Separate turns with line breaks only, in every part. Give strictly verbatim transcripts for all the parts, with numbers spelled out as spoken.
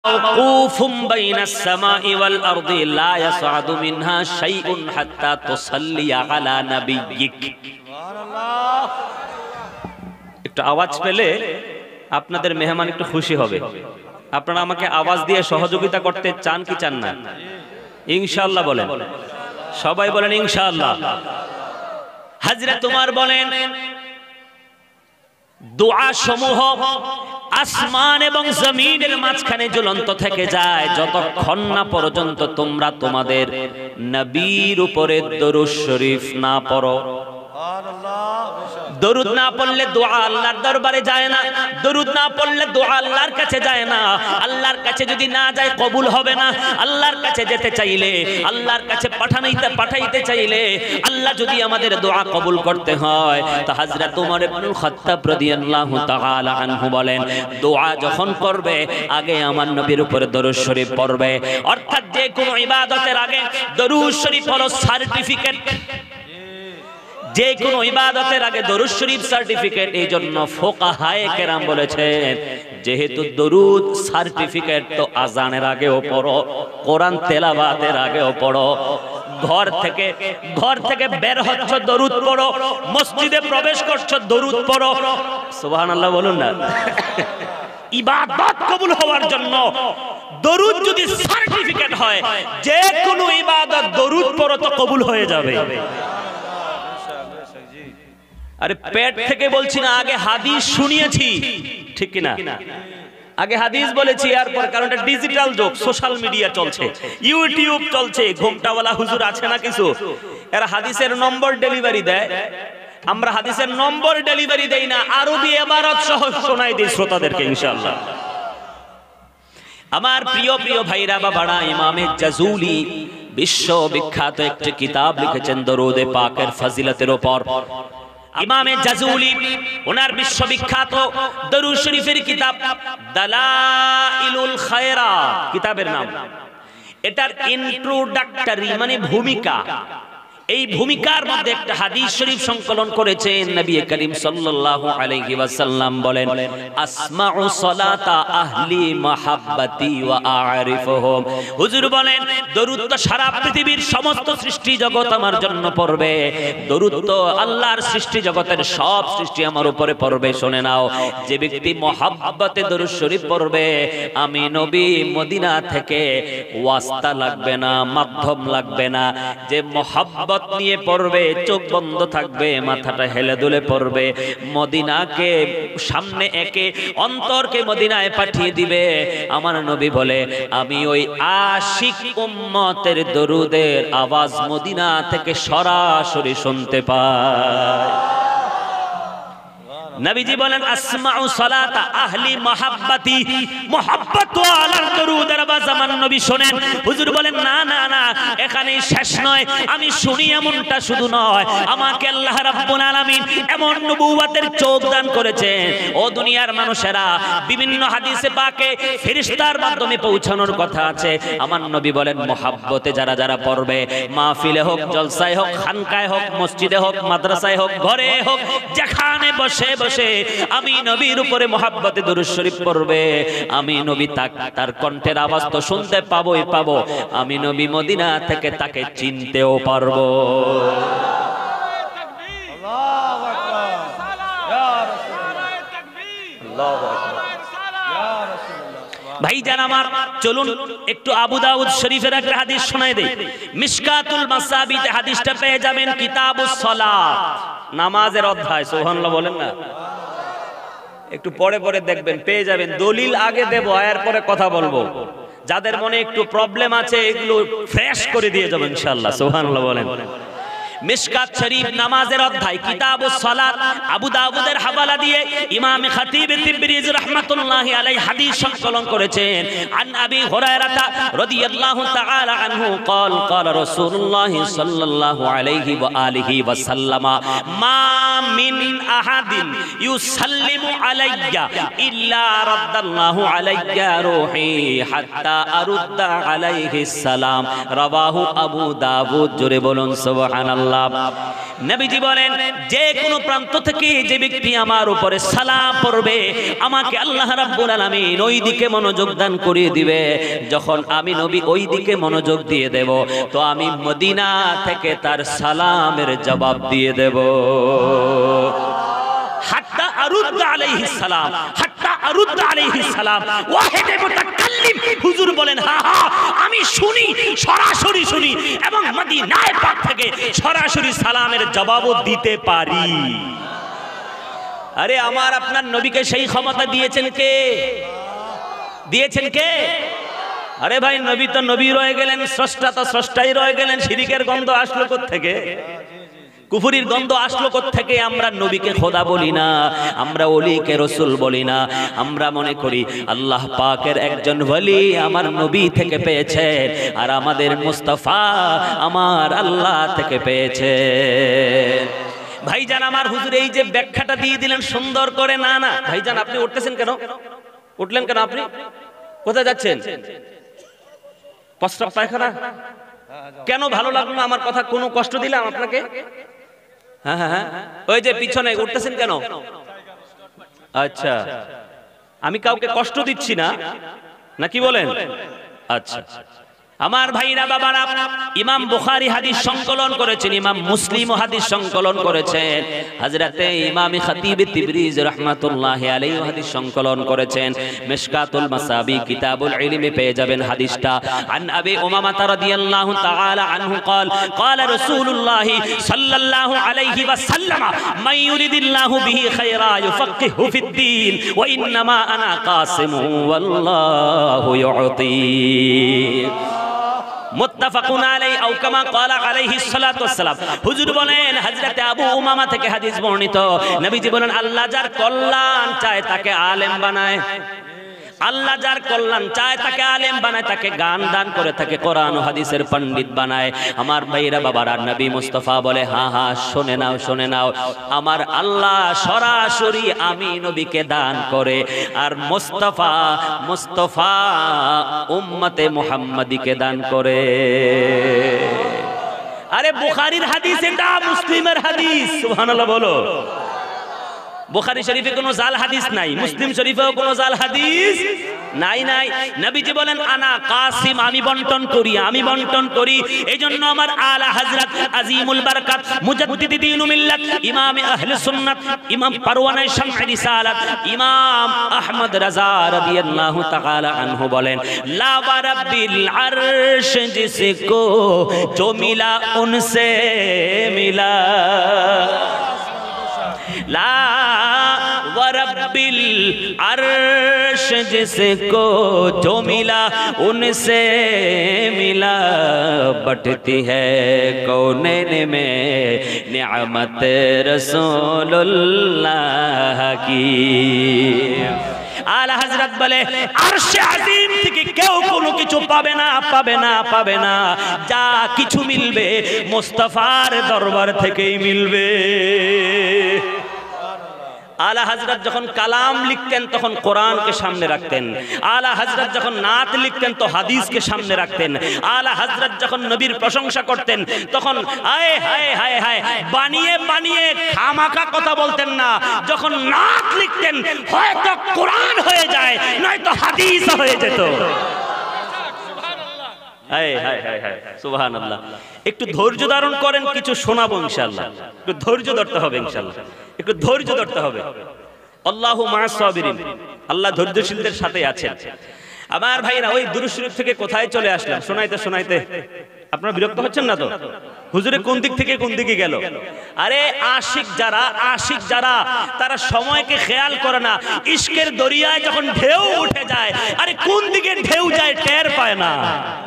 মাওকুফুম Binance সামাই ওয়াল আরদি লা ইয়াসআদু মিনহা শাইউন হাত্তা তুসাল্লি আলা নাবিয়্যিক। সুবহানাল্লাহ। একটু আওয়াজ পেলে আপনাদের মেহমান একটু খুশি হবে। আপনারা আমাকে আওয়াজ দিয়ে সহযোগিতা করতে চান কি চান না? ইনশাআল্লাহ বলেন, সবাই বলেন ইনশাআল্লাহ। হযরত ওমর বলেন, দোয়া সমূহ আসমান এবং জমিনের মাঝখানে ঝুলন্ত থেকে যায় যতক্ষণ না পর্যন্ত তোমরা তোমাদের নবীর উপরে দরুদ শরীফ না পড়ো। দরুদ না পড়লে দোয়া আল্লাহর দরবারে যায় না। দরুদ না পড়লে দোয়া আল্লাহর কাছে যায় না। আল্লাহর কাছে যদি না যায় কবুল হবে না। আল্লাহর কাছে যেতে চাইলে, আল্লাহর কাছে পাঠাইতে পাঠাইতে চাইলে, আল্লাহ যদি আমাদের দোয়া কবুল করতে হয়, তো হযরত ওমর ইবনুল খাত্তাব রাদিয়াল্লাহু তাআলা আনহু বলেন, দোয়া যখন করবে আগে আমার নবীর উপরে দরুদ শরীফ পড়বে। অর্থাৎ যে কোনো ইবাদতের আগে দরুদ শরীফ হলো সার্টিফিকেট। যে কোনো ইবাদতের আগে দরুদ শরীফ সার্টিফিকেট। এই জন্য ফুকাহায়ে কেরাম বলেছেন, যেহেতু দরুদ সার্টিফিকেট, তো আজানের আগেও পড়ো, কোরআন তেলাওয়াতের আগেও পড়ো। ঘর থেকে ঘর থেকে বের হচ্ছ দরুদ পড়ো, মসজিদে প্রবেশ করছো দরুদ পড়ো। সুবহানাল্লাহ বলুন না। ইবাদত কবুল হওয়ার জন্য দরুদ যদি সার্টিফিকেট হয়, যে কোনো ইবাদত দরুদ পড়ো তো কবুল হয়ে যাবে। আরে পেট থেকে বলছি না, আগে হাদিস শুনিয়েছি, ঠিক কিনা? আগে হাদিস বলেছি, এরপর কারণ এটা ডিজিটাল যুগ, সোশ্যাল মিডিয়া চলছে, ইউটিউব চলছে, ঘোমটাওয়ালা হুজুর আছে না কিছু, এরা হাদিসের নম্বর ডেলিভারি দেয়। আমরা হাদিসের নম্বর ডেলিভারি দেই না, আরবি ইবারত সহ শোনাই দিই শ্রোতাদেরকে ইনশাআল্লাহ। আমার প্রিয় প্রিয় ভাইরা বাবারা, ইমামে জাজুলি বিশ্ব বিখ্যাত একটি কিতাব লিখেছেন দরুদে পাকের ফজিলতের উপর। ইমামে জাজুলি ওনার বিশ্ববিখ্যাত দরুদ শরীফের কিতাব দালাইলুল খায়রাত কিতাবের নাম। এটার ইন্ট্রোডাক্টরি মানে ভূমিকা, এই ভূমিকার মধ্যে একটা হাদিস শরীফ সংকলন করেছেন নবী করিম সাল্লাল্লাহু আলাইহি ওয়াসাল্লাম বলেন, আসমাউ সালাতা আহলি মাহাব্বতি ওয়া আ'রিফুহুম। হুজুর বলেন, দরুদ তো সারা পৃথিবীর সমস্ত সৃষ্টি জগৎ আমার জন্য পড়বে। দরুদ তো আল্লাহর সৃষ্টি জগতের সব সৃষ্টি আমার উপরে পড়বে। শুনে নাও, যে ব্যক্তি মহাব্বতে দরুদ শরীফ পড়বে, আমি নবী মদিনা থেকে ওয়াস্তা লাগবে না, মাধ্যম লাগবে না, যে মহাব্বত নিয়ে পড়বে, চোখ বন্ধ থাকবে, মাথাটা হেলে দুলে পড়বে, মদিনাকে সামনে একে অন্তরকে মদিনায় পাঠিয়ে দিবে। আমার নবী বলে, আমি ওই আশিক উম্মতের দরুদের আওয়াজ মদিনা থেকে সরাসরি শুনতে পাই। নবীজি বলেন, আসমাউ সালাতা আহলি মাহাব্বতি, মুহাব্বত ওয়ালার দরুদের আওয়াজ আমার নবী শুনেন। হুজুর বলেন, না না না, এখানেই শেষ নয়, আমি শুনি এমনটা শুধু নয়, আমাকে আল্লাহ রাব্বুল আলামিন এমন নবুয়তের চোখ দান করেছেন। ও দুনিয়ার মানুষেরা, বিভিন্ন হাদিসে পাকে ফেরেশতার মাধ্যমে পৌঁছানোর কথা আছে। আমার নবী বলেন, মুহাব্বতে যারা যারা পড়বে, মাহফিলে হোক, জলসায় হোক, খানকায় হোক, মসজিদে হোক, মাদ্রাসায় হোক, ঘরে হোক, যেখানে বসে বসে আমি নবীর উপরে মুহাব্বতে দরুদ শরীফ পড়বে, আমি নবী তার কণ্ঠের আওয়াজ তো শুনতে পাবোই পাবো, আমি নবী মদিনা থেকে তাকে চিনতেও পারবো। আল্লাহু আকবার, ইয়া রাসূলুল্লাহ, আল্লাহু আকবার, ইয়া রাসূলুল্লাহ। ভাইজান আমার, চলুন একটু আবু দাউদ শরীফের একটা হাদিস শোনাই দেই। মিশকাতুল মাসাবিতে হাদিসটা পেয়ে যাবেন, কিতাবুস সালাত, নামাজের অধ্যায়। সুবহানাল্লাহ বলেন না, একটু পরে পরে দেখবেন পেয়ে যাবেন। দলিল আগে দেব, এর পরে কথা বলবো। যাদের মনে একটু প্রবলেম আছে এগুলো ফ্রেশ করে দিয়ে যাবেন ইনশাআল্লাহ। সুবহানাল্লাহ বলেন। মিশকাত শরীফ নামাজের অধ্যায়, কিতাবুস সালাত, আবু দাউদের হাওয়ালা দিয়ে ইমাম খতিব তিবরিজি রাহমাতুল্লাহি আলাইহি হাদিস সংকলন করেছেন। আন আবি হুরায়রা রাদিয়াল্লাহু তাআলা আনহু قال قال رسول الله صلى الله عليه واله وسلم ما من احد يسلم علي الا رد الله علي روحي حتى ارد عليه السلام। رواه আবু দাউদ। জোরে বলুন সুবহানাল্লাহ। সুবহানাল্লাহ। নবীজি বলেন যে কোনো প্রান্ত থেকে যে ব্যক্তি আমার উপরে সালাম পড়বে আমাকে আল্লাহ রাব্বুল আলামিন ওই দিকে মনোযোগ দান করিয়ে দিবে। যখন আমি নবী ওই দিকে মনোযোগ দিয়ে দেব তো আমি মদিনা থেকে তার সালামের জবাব দিয়ে দেব। হাত্তা আরুদ আলাইহিস সালাম, হাত্তা আরুদ আলাইহিস সালাম ওয়াহিদ মুতাকাল্লিম। হুজুর বলেন হ্যাঁ হ্যাঁ আমি শুনি, সরাসরি শুনি এবং মদিনায় পাক থেকে সরাসরি সালামের জবাবও দিতে পারি। আরে আমার আপনার নবীকে সেই ক্ষমতা দিয়েছেন কে? দিয়েছেন কে? আরে ভাই নবী তো নবী রয়ে গেলেন, স্রষ্টা তো স্রষ্টাই রয়ে গেলেন। শিরকের গন্ধ আসলো কোত্থেকে? কুফরির গন্ধ আসলো কোত্থেকে? আমরা নবীকে খোদা বলি না, আমরা ওলিকে রসুল বলি না। আমরা মনে করি আল্লাহ পাকের একজন ওলি আমার নবী থেকে পেয়েছে আর আমাদের মুস্তাফা আমার আল্লাহ থেকে পেয়েছে। ভাইজান আমার হুজুর এই যে ব্যাখ্যাটা দিয়ে দিলেন সুন্দর করে। না না ভাইজান আপনি উঠতেছেন কেন? উঠলেন কেন? আপনি কোথায় যাচ্ছেন? প্রস্রাব পায়খানা? কেন ভালো লাগলো না আমার কথা? কোনো কষ্ট দিলাম আপনাকে? হ্যাঁ হ্যাঁ হ্যাঁ ওই যে পিছনে উঠতেছেন কেন? আচ্ছা আমি কাউকে কষ্ট দিচ্ছি না, না কি বলেন? আচ্ছা আমার ভাইরা বাবারা, ইমাম বুখারী হাদিস সংকলন করেছেন, ইমাম মুসলিম হাদিস সংকলন করেছেন, হযরতে ইমাম খতিব তিবরিজ রাহমাতুল্লাহি আলাইহি হাদিস সংকলন করেছেন। মিশকাতুল মাসাবি কিতাবুল ইলমে পেয়ে যাবেন হাদিসটা। আন আবি উমামা রাদিয়াল্লাহু তাআলা আনহু قال قال رسول الله صلى الله عليه وسلم من يريد الله به خيرا يفقهه في الدين وانما انا قاسم والله يعطي মুত্তাফাকুন আলাইহি আও কামা ক্বালা আলাইহিস সালাতু ওয়াস সালাম। হুজুর বলেন হযরতে আবু উমামা থেকে হাদিস বর্ণিত, নবীজি বলেন আল্লাহ যার কল্যাণ চায় তাকে আলেম বানায়। আল্লাহ যার কল্যাণ চায় তাকে আলেম বানায়, তাকে গান দান করে, তাকে কোরআন ও হাদিসের পণ্ডিত বানায়। আমার ভাইরা বাবারা, নবী মুস্তাফা বলে হ্যাঁ হ্যাঁ শুনে নাও শুনে নাও, আমার আল্লাহ সরাসরি আমি নবীকে দান করে আর মুস্তাফা মুস্তাফা উম্মতে মুহাম্মাদিকে দান করে। আরে বুখারীর হাদিস এটা, মুসলিমের হাদিস। সুবহানাল্লাহ বলো। বুখারী শরীফে কোনো জাল হাদিস নাই, মুসলিম শরীফেও কোনো জাল হাদিস নাই নাই। নবীজি বলেন আনা কাসিম, আমি বন্টন করি, আমি বন্টন করি। এইজন্য আমার আলা হযরত আজিমুল বারাকাত মুজাদ্দিদি দ্বীন মিল্লাত ইমাম আহলে সুন্নাত ইমাম পারওয়ানে শামঈ রিসালাত ইমাম আহমদ রাজা রাদিয়াল্লাহু তাআলা আনহু বলেন লা ওয়ারাব্বিল আরশ জিসকো जो मिला उनसे मिला, ला वरब्बिल अर्श जिसको जो मिला उनसे मिला, बटती है कौनैन में निअमत रसूलुल्लाह की। আলা হযরত বলে আরশে আজিম থেকে কেউ কোনো কিছু পাবে না, পাবে না, পাবে না। যা কিছু মিলবে মুস্তাফার দরবার থেকেই মিলবে। আলা হযরত যখন কালাম লিখতেন তখন কোরআনকে সামনে রাখতেন। আলা হযরত যখন নাত লিখতেন তো হাদিসকে সামনে রাখতেন। আলা হযরত যখন নবীর প্রশংসা করতেন তখন হায় হায় হায় হায় বানিয়ে বানিয়ে খামাখা কথা বলতেন না। যখন নাত লিখতেন হয়তো কোরআন হয়ে যায়, নয়তো হাদিস হয়ে যেত। হায় হায় হায় হায় সুবহানাল্লাহ। একটু ধৈর্য ধারণ করেন, কিছু শোনাবো ইনশাআল্লাহ। একটু ধৈর্য ধরতে হবে ইনশাআল্লাহ, একটু ধৈর্য ধরতে হবে। আল্লাহু মা'আস সাবিরিন, আল্লাহ ধৈর্যশীলদের সাথে আছেন। আমার ভাইরা ওই দুরূদ শরীফ থেকে কোথায় চলে আসলাম শোনাইতে শোনাইতে? আপনারা বিরক্ত হচ্ছেন না তো? হুজুরে কোন দিক থেকে কোন দিকে গেল? আরে আশিক যারা, আশিক যারা তারা সময়কে খেয়াল করে না। ইশকের দরিয়ায় যখন ঢেউ উঠে যায়, আরে কোন দিকে ঢেউ যায় টের পায় না।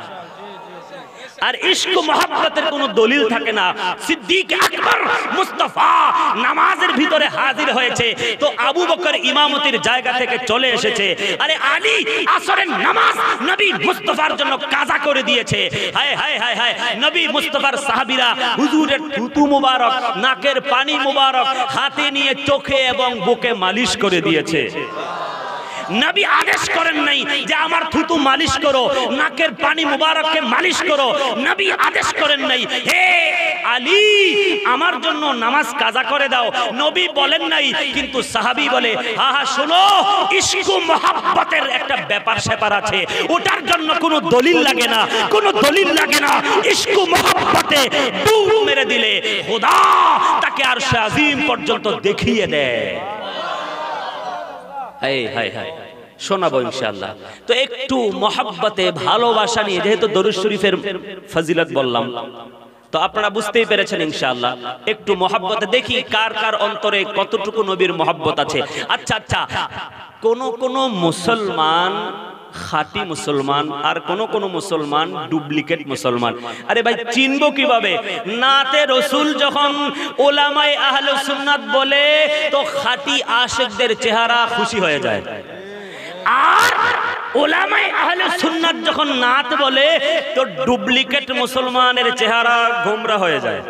আর ইশক মোহাব্বতের কোনো দলিল থাকে না। সিদ্দিক আকবর মুস্তাফা নামাজের ভিতরে হাজির হয়েছে তো আবু বকর ইমামতির জায়গা থেকে চলে এসেছে। আরে আলী আসরের নামাজ নবী মুস্তাফার জন্য কাজা করে দিয়েছে। হায় হায় হায় হায় নবী মুস্তাফার সাহাবীরা হুজুরের থুতু মুবারক, নাকের পানি মুবারক হাতে নিয়ে চোখে এবং বুকে মালিশ করে দিয়েছে। নবী আদেশ করেন নাই যে আমার থুতু মালিশ করো, নাকের পানি মুবারককে মালিশ করো। নবী আদেশ করেন নাই হে আলী আমার জন্য নামাজ কাজা করে দাও। নবী বলেন নাই, কিন্তু সাহাবী বলে হা হা শোনো, ইশক ও মুহাব্বতের একটা ব্যাপার স্যাপার আছে, ওটার জন্য কোনো দলিল লাগে না, কোনো দলিল লাগে না। ইশক ও মুহাব্বতে দৌড় মেরে দিলে খোদা তাকে আরশে আজিম পর্যন্ত দেখিয়ে দেয়। এই হায় হায় শোনাবো ইনশাআল্লাহ। তো একটু মহব্বতে ভালোবাসা নিয়ে, যেহেতু দরুদ শরীফের ফজিলত বললাম, তো আপনারা বুঝতেই পেরেছেন ইনশাআল্লাহ। একটু মহব্বতে দেখি কার কার অন্তরে কতটুকু নবীর মহব্বত আছে। আচ্ছা আচ্ছা, কোন কোন মুসলমান খাঁটি মুসলমান আর কোন কোন মুসলমান ডুপ্লিকেট মুসলমান। আরে ভাই চিনবো কিভাবে? নাতে রসুল যখন ওলামায়ে আহলে সুন্নাত বলে, তো খাঁটি আশিকদের চেহারা খুশি হয়ে যায়, আর ওলামায়ে আহলে সুন্নাত যখন নাত বলে, তো ডুপ্লিকেট মুসলমানের চেহারা গোমরা হয়ে যায়।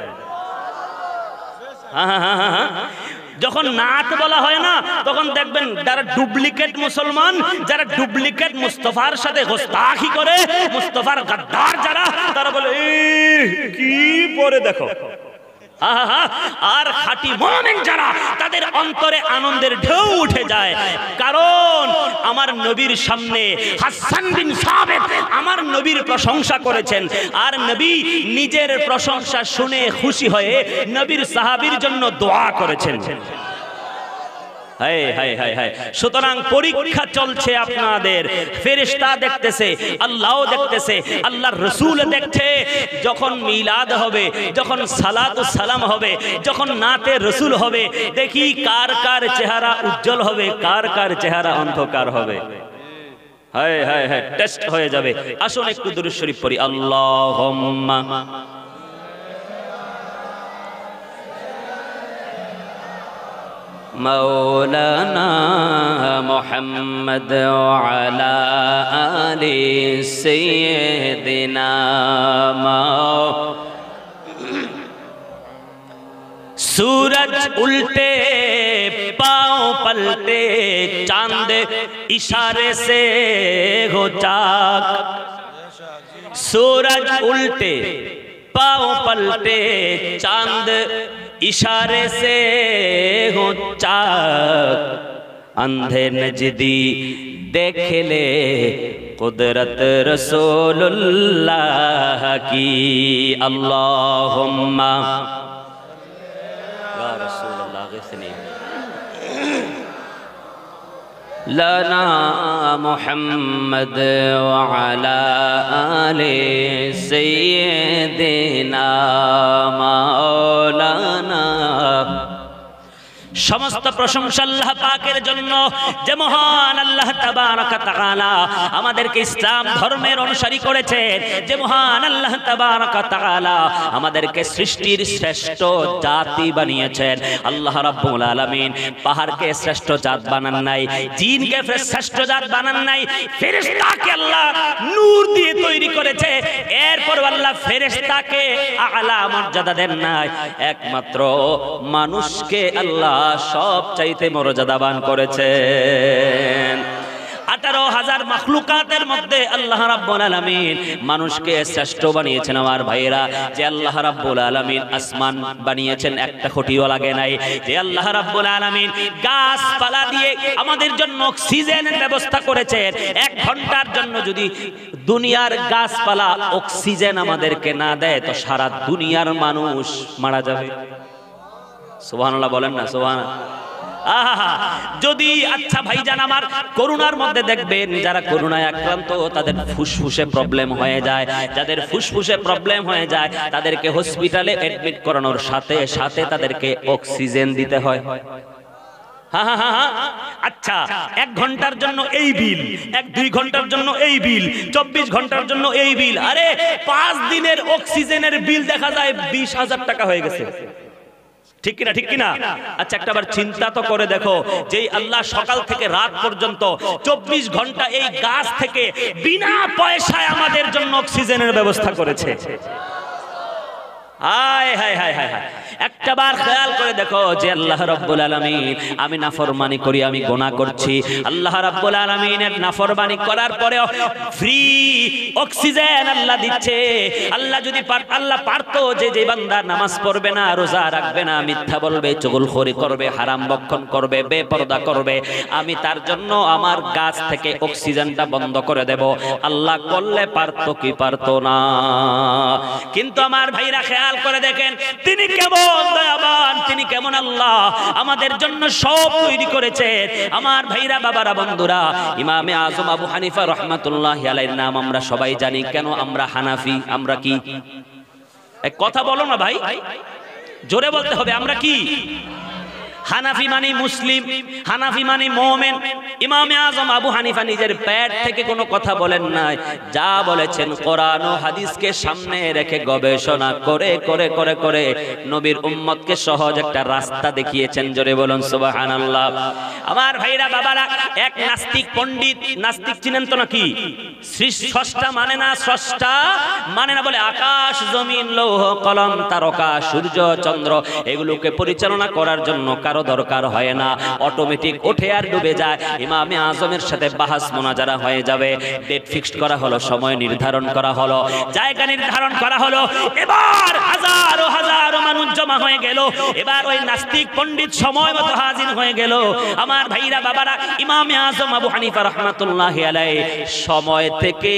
হ্যাঁ হ্যাঁ হ্যাঁ হ্যাঁ যখন নাত বলা হয় না, তখন দেখবেন যারা ডুপ্লিকেট মুসলমান, যারা ডুপ্লিকেট মুস্তাফার সাথে গোস্তাখি করে, মুস্তাফার গাদ্দার যারা, তারা বলে কি পরে দেখো। আর খাঁটি মুমিন যারা, তাদের অন্তরে আনন্দের ঢেউ উঠে যায়। কারণ আমার নবীর সামনে হাসান বিন সাবিত আমার নবীর প্রশংসা করেছেন, আর নবী নিজের প্রশংসা শুনে খুশি হয়ে নবীর সাহাবীর জন্য দোয়া করেছেন। হায় হায় হায় হায়। সুতরাং পরীক্ষা চলছে আপনাদের, ফেরেশতা দেখতেছে, আল্লাহও দেখতেছে, আল্লাহর রাসূল দেখছে। যখন মিলাদ হবে, যখন সালাত ও সালাম হবে, যখন নাতে রাসূল হবে, দেখি কার কার চেহারা উজ্জ্বল হবে, কার কার চেহারা অন্ধকার হবে। হায় হায় হায়, টেস্ট হয়ে যাবে। আসুন একটু দুরূদ শরীফ পড়ি। আল্লাহুম্মা مولانا محمد وعلى آل سيدنا सूरज उल्टे पाँव पलटे चांद इशारे से हो चाक। सूरज उल्टे पाँव पलटे चांद इशारे से हो चाक। अंधे नजदी देख ले कुदरत रसूलुल्लाह की। अल्लाहुम्मा या रसूलुल्लाह गिस्नी लना मुहम्मद व अला आले सय्यिदिना मौलाना। समस्त प्रशंसा अल्लाह पाकेर जন্য, যে মহান আল্লাহ তাবারক তাআলা আমাদেরকে ইসলাম ধর্মের অনুসারী করেছেন, যে মহান আল্লাহ তাবারক তাআলা আমাদেরকে সৃষ্টির শ্রেষ্ঠ জাতি বানিয়েছেন। আল্লাহ রাব্বুল আলামিন পাহাড়কে শ্রেষ্ঠ জাত বানান নাই, জিনকে শ্রেষ্ঠ জাত বানান নাই, ফেরেশতাকে আল্লাহ নূর দিয়ে তৈরি করেছে। এরপর আল্লাহ ফেরেশতাকে আলা মর্যাদা দেন নাই, একমাত্র মানুষকে আল্লাহ সব চাইতে মর্যাদাবান করেছেন। আঠারো হাজার মাখলুকাতের মধ্যে আল্লাহ রাব্বুল আলামিন মানুষকে শ্রেষ্ঠ বানিয়েছেন। আমার ভাইয়েরা, যে আল্লাহ রাব্বুল আলামিন আসমান বানিয়েছেন, একটা খুঁটিও লাগে নাই। যে আল্লাহ রাব্বুল আলামিন গাছপালা দিয়ে আমাদের জন্য অক্সিজেনের ব্যবস্থা করেছেন, এক ঘন্টার জন্য যদি দুনিয়ার গাছপালা অক্সিজেন আমাদেরকে না দেয়, তো সারা দুনিয়ার মানুষ মারা যাবে। সুবহানাল্লাহ বলেন না? সুবহানাল্লাহ। আহা, যদি আচ্ছা ভাইজান আমার, করোনার মধ্যে দেখবেন যারা করোনায় আক্রান্ত, তাদের ফুসফুসে প্রবলেম হয়ে যায়। যাদের ফুসফুসে প্রবলেম হয়ে যায়, তাদেরকে হসপিটালে অ্যাডমিট করানোর সাথে সাথে তাদেরকে অক্সিজেন দিতে হয়। হ্যাঁ হ্যাঁ হ্যাঁ আচ্ছা, এক ঘন্টার জন্য এই বিল, এক দুই ঘন্টার জন্য এই বিল, চব্বিশ ঘন্টার জন্য এই বিল। আরে পাঁচ দিনের অক্সিজেনের বিল দেখা যায় বিশ হাজার টাকা হয়ে গেছে। ঠিক কিনা? ঠিক কিনা? আচ্ছা, একটা বার চিন্তা তো করে দেখো, যেই আল্লাহ সকাল থেকে রাত পর্যন্ত চব্বিশ ঘন্টা এই গাছ থেকে বিনা পয়সায় আমাদের জন্য অক্সিজেনের ব্যবস্থা করেছে। হায় হায় হায় হায় হায়। একটাবার খেয়াল করে দেখো যে আল্লাহ রাব্বুল আলামিন আমি নাফরমানি করি, আমি গুনাহ করছি, আল্লাহ রাব্বুল আলামিনের নাফরমানি করার পরেও ফ্রি অক্সিজেন আল্লাহ দিচ্ছে। আল্লাহ যদি আল্লাহ পারতো যে যে বান্দা নামাজ পড়বে না, রোজা রাখবে না, মিথ্যা বলবে, চুগলখড়ি করবে, হারাম ভক্ষণ করবে, বেপরদা করবে, আমি তার জন্য আমার গাছ থেকে অক্সিজেনটা বন্ধ করে দেব। আল্লাহ করলে পারতো কি পারতো না? কিন্তু আমার ভাইরা খেয়াল করে দেখেন তিনি কেমন দয়াবান, তিনি কেমন আল্লাহ আমাদের জন্য সব তৈরি করেছেন। আমার ভাইরা, বাবারা, বন্ধুরা, ইমামে আজম আবু হানিফা রাহমাতুল্লাহি আলাইহির নাম আমরা সবাই জানি। কেন আমরা হানাফি? আমরা কি? এক কথা বলো না ভাই, জোরে বলতে হবে। আমরা কি? হানাফি মানে মুসলিম, হানাফি মানে মুমিন। ইমামে আজম আবু হানিফা নিজের পেট থেকে কোনো কথা বলেন নাই, যা বলেছেন কোরআন ও হাদিসকে সামনে রেখে গবেষণা করে করে করে করে নবীর উম্মতকে সহজ একটা রাস্তা দেখিয়েছেন। জোরে বলুন সুবহানাল্লাহ। আমার ভাইরা, বাবারা, এক নাস্তিক পণ্ডিত, নাস্তিক চিনেন তো নাকি? স্রষ্টা মানে না, স্রষ্টা মানে না বলে আকাশ, জমিন, লৌহ, কলম, তারকা, সূর্য, চন্দ্র এগুলোকে পরিচালনা করার জন্য কারো দরকার হয় না, অটোমেটিক ওঠে আর ডুবে যায়। ইমামে আজমের সাথে বাহাস মোনাজারা হয়ে যাবে। ডেট ফিক্সড করা হলো, সময় নির্ধারণ করা হলো, জায়গা নির্ধারণ করা হলো। এবার হাজারো হাজারো মানুষ জমা হয়ে গেল। এবার ওই নাস্তিক পণ্ডিত সময় মতো হাজির হয়ে গেল। আমার ভাইরা, বাবারা, ইমামে আজম আবু হানিফা রাহমাতুল্লাহি আলাইহি সময় থেকে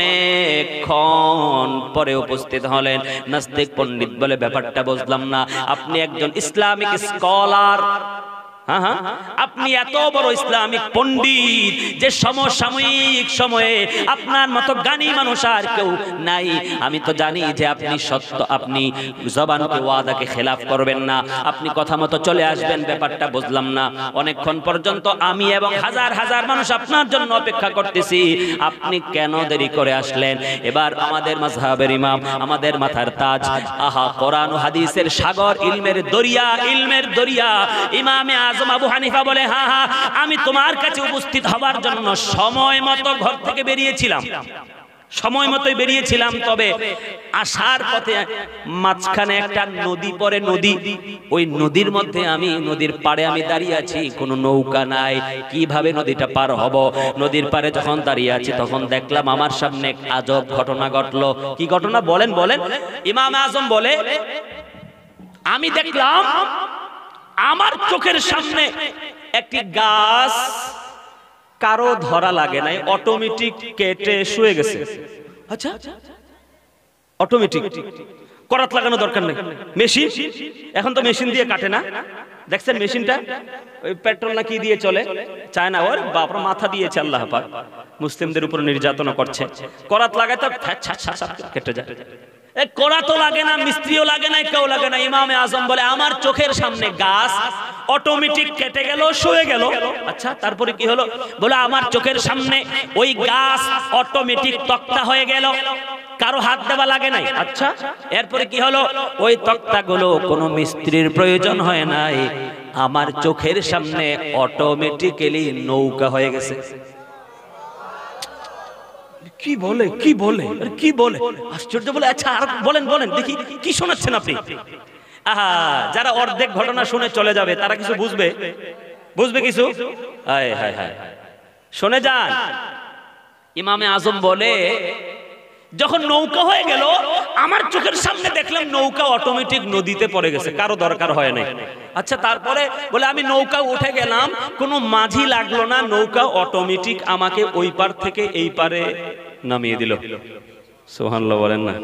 অনেকক্ষণ পরে উপস্থিত হলেন। নাস্তিক পণ্ডিত বলে, ব্যাপারটা বুঝলাম না, আপনি একজন ইসলামিক স্কলার, হ্যাঁ হ্যাঁ আপনি এত বড় ইসলামিক পণ্ডিত যে সমসাময়িক সময়ে আপনার মতো জ্ঞানী মানুষ আর কেউ নাই। আমি তো জানি যে আপনি সত্য, আপনি জবানকে ওয়াদাকে খেলাফ করবেন না, আপনি কথা মতো চলে আসবেন, ব্যাপারটা বুঝলাম না। অনেকক্ষণ পর্যন্ত আমি এবং হাজার হাজার মানুষ আপনার জন্য অপেক্ষা করতেছি, আপনি কেন দেরি করে আসলেন? এবার আমাদের মাযহাবের ইমাম, আমাদের মাথার তাজ, আহা কোরআন ও হাদিসের সাগর, ইলমের দরিয়া, ইলমের দরিয়া ইমামে আজম আবু হানিফা বলে, হ্যাঁ হ্যাঁ আমি তোমার কাছে উপস্থিত হবার জন্য সময় মতো ঘর থেকে বেরিয়েছিলাম, সময় মতোই বেরিয়েছিলাম। তবে আসার পথে মাঝখানে একটা নদী পড়ে, নদী, ওই নদীর মধ্যে আমি, নদীর পাড়ে আমি দাঁড়িয়ে আছি, কোনো নৌকা নাই, কিভাবে নদীটা পার হব? নদীর পাড়ে যখন দাঁড়িয়ে আছি তখন দেখলাম আমার সামনে আজব ঘটনা ঘটলো। কি ঘটনা বলেন বলেন? ইমাম আজম বলে, আমি দেখলাম আমার চোখের সামনে একটি গাছ, কারো ধরা লাগে নাই, অটোমেটিক কেটে শুয়ে গেছে। আচ্ছা, অটোমেটিক, করাত লাগানো দরকার নেই, মেশিন। এখন তো মেশিন দিয়ে কাটে না, দেখছেন মেশিনটা ওই পেট্রোল না কি দিয়ে চলে, চায় না, ওর বাপরা মাথা দিয়েছে আল্লাহ পাক, মুসলিমদের উপর নির্যাতনা করছে। করাত লাগায় তো কেটে যায়। করাতও লাগে না, মিস্ত্রিও লাগে না, কেউ লাগে না। ইমামে আজম বলে, আমার চোখের সামনে গাছ অটোমেটিক কেটে গেল, শুয়ে গেল। আচ্ছা, তারপরে কি হলো? বলে, আমার চোখের সামনে ওই গাছ অটোমেটিক তক্তা হয়ে গেল, কারো হাত দেওয়া লাগে নাই। আচ্ছা, এরপরে কি হলো? ওই তক্তাগুলো কোনো মিস্ত্রির প্রয়োজন হয় নাই, আমার চোখের সামনে অটোমেটিক্যালি নৌকা হয়ে গেছে। কি বলে, কি বলে, কি বলে, আশ্চর্য বলে। আচ্ছা, আর বলেন বলেন দেখি, কি শোনাচ্ছেন আপনি? আহা, যারা অর্ধেক ঘটনা শুনে চলে যাবে তারা কিছু বুঝবে, বুঝবে কিছু? হায় হায় হায়, শুনে যান। ইমামে আজম বলে, যখন নৌকা হয়ে গেল, আমার চোখের সামনে দেখলাম নৌকা অটোমেটিক নদীতে পড়ে গেছে, কারো দরকার হয় নাই। আচ্ছা, তারপরে বলে, আমি নৌকা উঠে গেলাম, কোনো মাঝি লাগলো না, নৌকা অটোমেটিক আমাকে ওই পার থেকে এই পারে নামিয়ে দিল। সুবহানাল্লাহ বলেন না?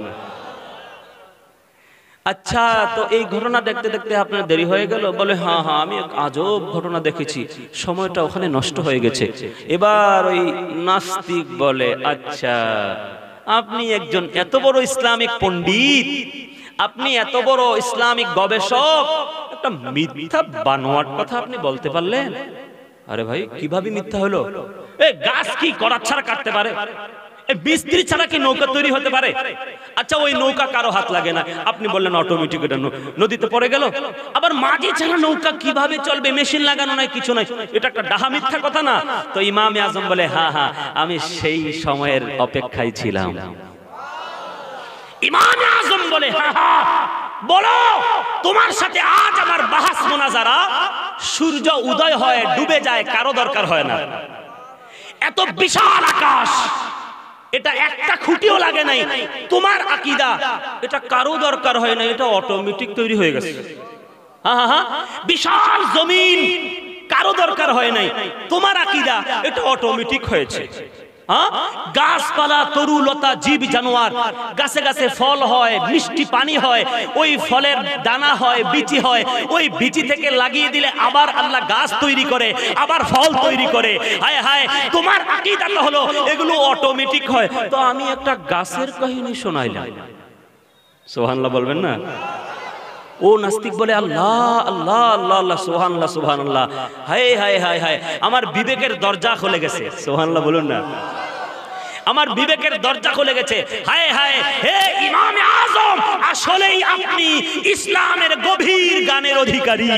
আচ্ছা, তো এই ঘটনা দেখতে দেখতে আপনার দেরি হয়ে গেল? বলে, হ্যাঁ হ্যাঁ আমি আজব ঘটনা দেখেছি, সময়টা ওখানে নষ্ট হয়ে গেছে। এবার ওই নাস্তিক বলে, আচ্ছা আপনি একজন এত বড় ইসলামিক পণ্ডিত, আপনি এত বড় ইসলামিক গবেষক, একটা মিথ্যা বানোয়াট কথা আপনি বলতে পারলেন? আরে ভাই, কিভাবে মিথ্যা হলো? এই গাছ কি করাত ছাড়া কাটতে পারে? এই মিস্ত্রি ছাড়া কি নৌকা তৈরি হতে পারে? আচ্ছা, ওই নৌকা কারো হাত লাগে না, আপনি বললেন অটোমেটিক এটা নদীতে পড়ে গেল। আবার মাঝি ছাড়া নৌকা কিভাবে চলবে? মেশিন লাগানো নাই, কিছু নাই, এটা একটা ডাহা মিথ্যা কথা না? তো ইমামে আজম বলে, হ্যাঁ হ্যাঁ আমি সেই সময়ের অপেক্ষায় ছিলাম। ইমামে আজম বলে, হ্যাঁ হ্যাঁ বলো তোমার সাথে আজ আমার বাহাস মুনাজারা সূর্য উদয় হয় ডুবে যায় কারো দরকার হয় না। এত বিশাল আকাশ, এটা একটা খুঁটিও লাগে নাই। তোমার আকীদা এটা কারো দরকার হয় না, এটা অটোমেটিক তৈরি হয়ে গেছে। হ্যাঁ হ্যাঁ, বিশাল জমিন কারো দরকার হয় নাই, তোমার আকীদা এটা অটোমেটিক হয়েছে। হ্যাঁ, গাছপালা তরুলতা জীব জানোয়ার, গাছে গাছে ফল হয়, মিষ্টি পানি হয়, ওই ফলের দানা হয়, বিচি হয়, ওই বিচি থেকে লাগিয়ে দিলে আবার আল্লাহ গাছ তৈরি করে, আবার ফল তৈরি করে। হায় হায়, তোমার আকীদা তো হলো এগুলো অটোমেটিক হয়। তো আমি একটা গাছের কাহিনী শোনাইলাম, সুবহানাল্লাহ বলবেন না? ও নাস্তিক বলে আল্লাহ আল্লাহ আল্লাহ আল্লাহ সুবহানাল্লাহ সুবহানাল্লাহ। হায় হায় হায় হায়, আমার বিবেকের দরজা খুলে গেছে। সুবহানাল্লাহ বলুন না। আমার বিবেকের দরজা খুলে গেছে। হায় হায়, হে ইমামে আজম, আসলেই আপনি ইসলামের গভীর জ্ঞানের অধিকারী।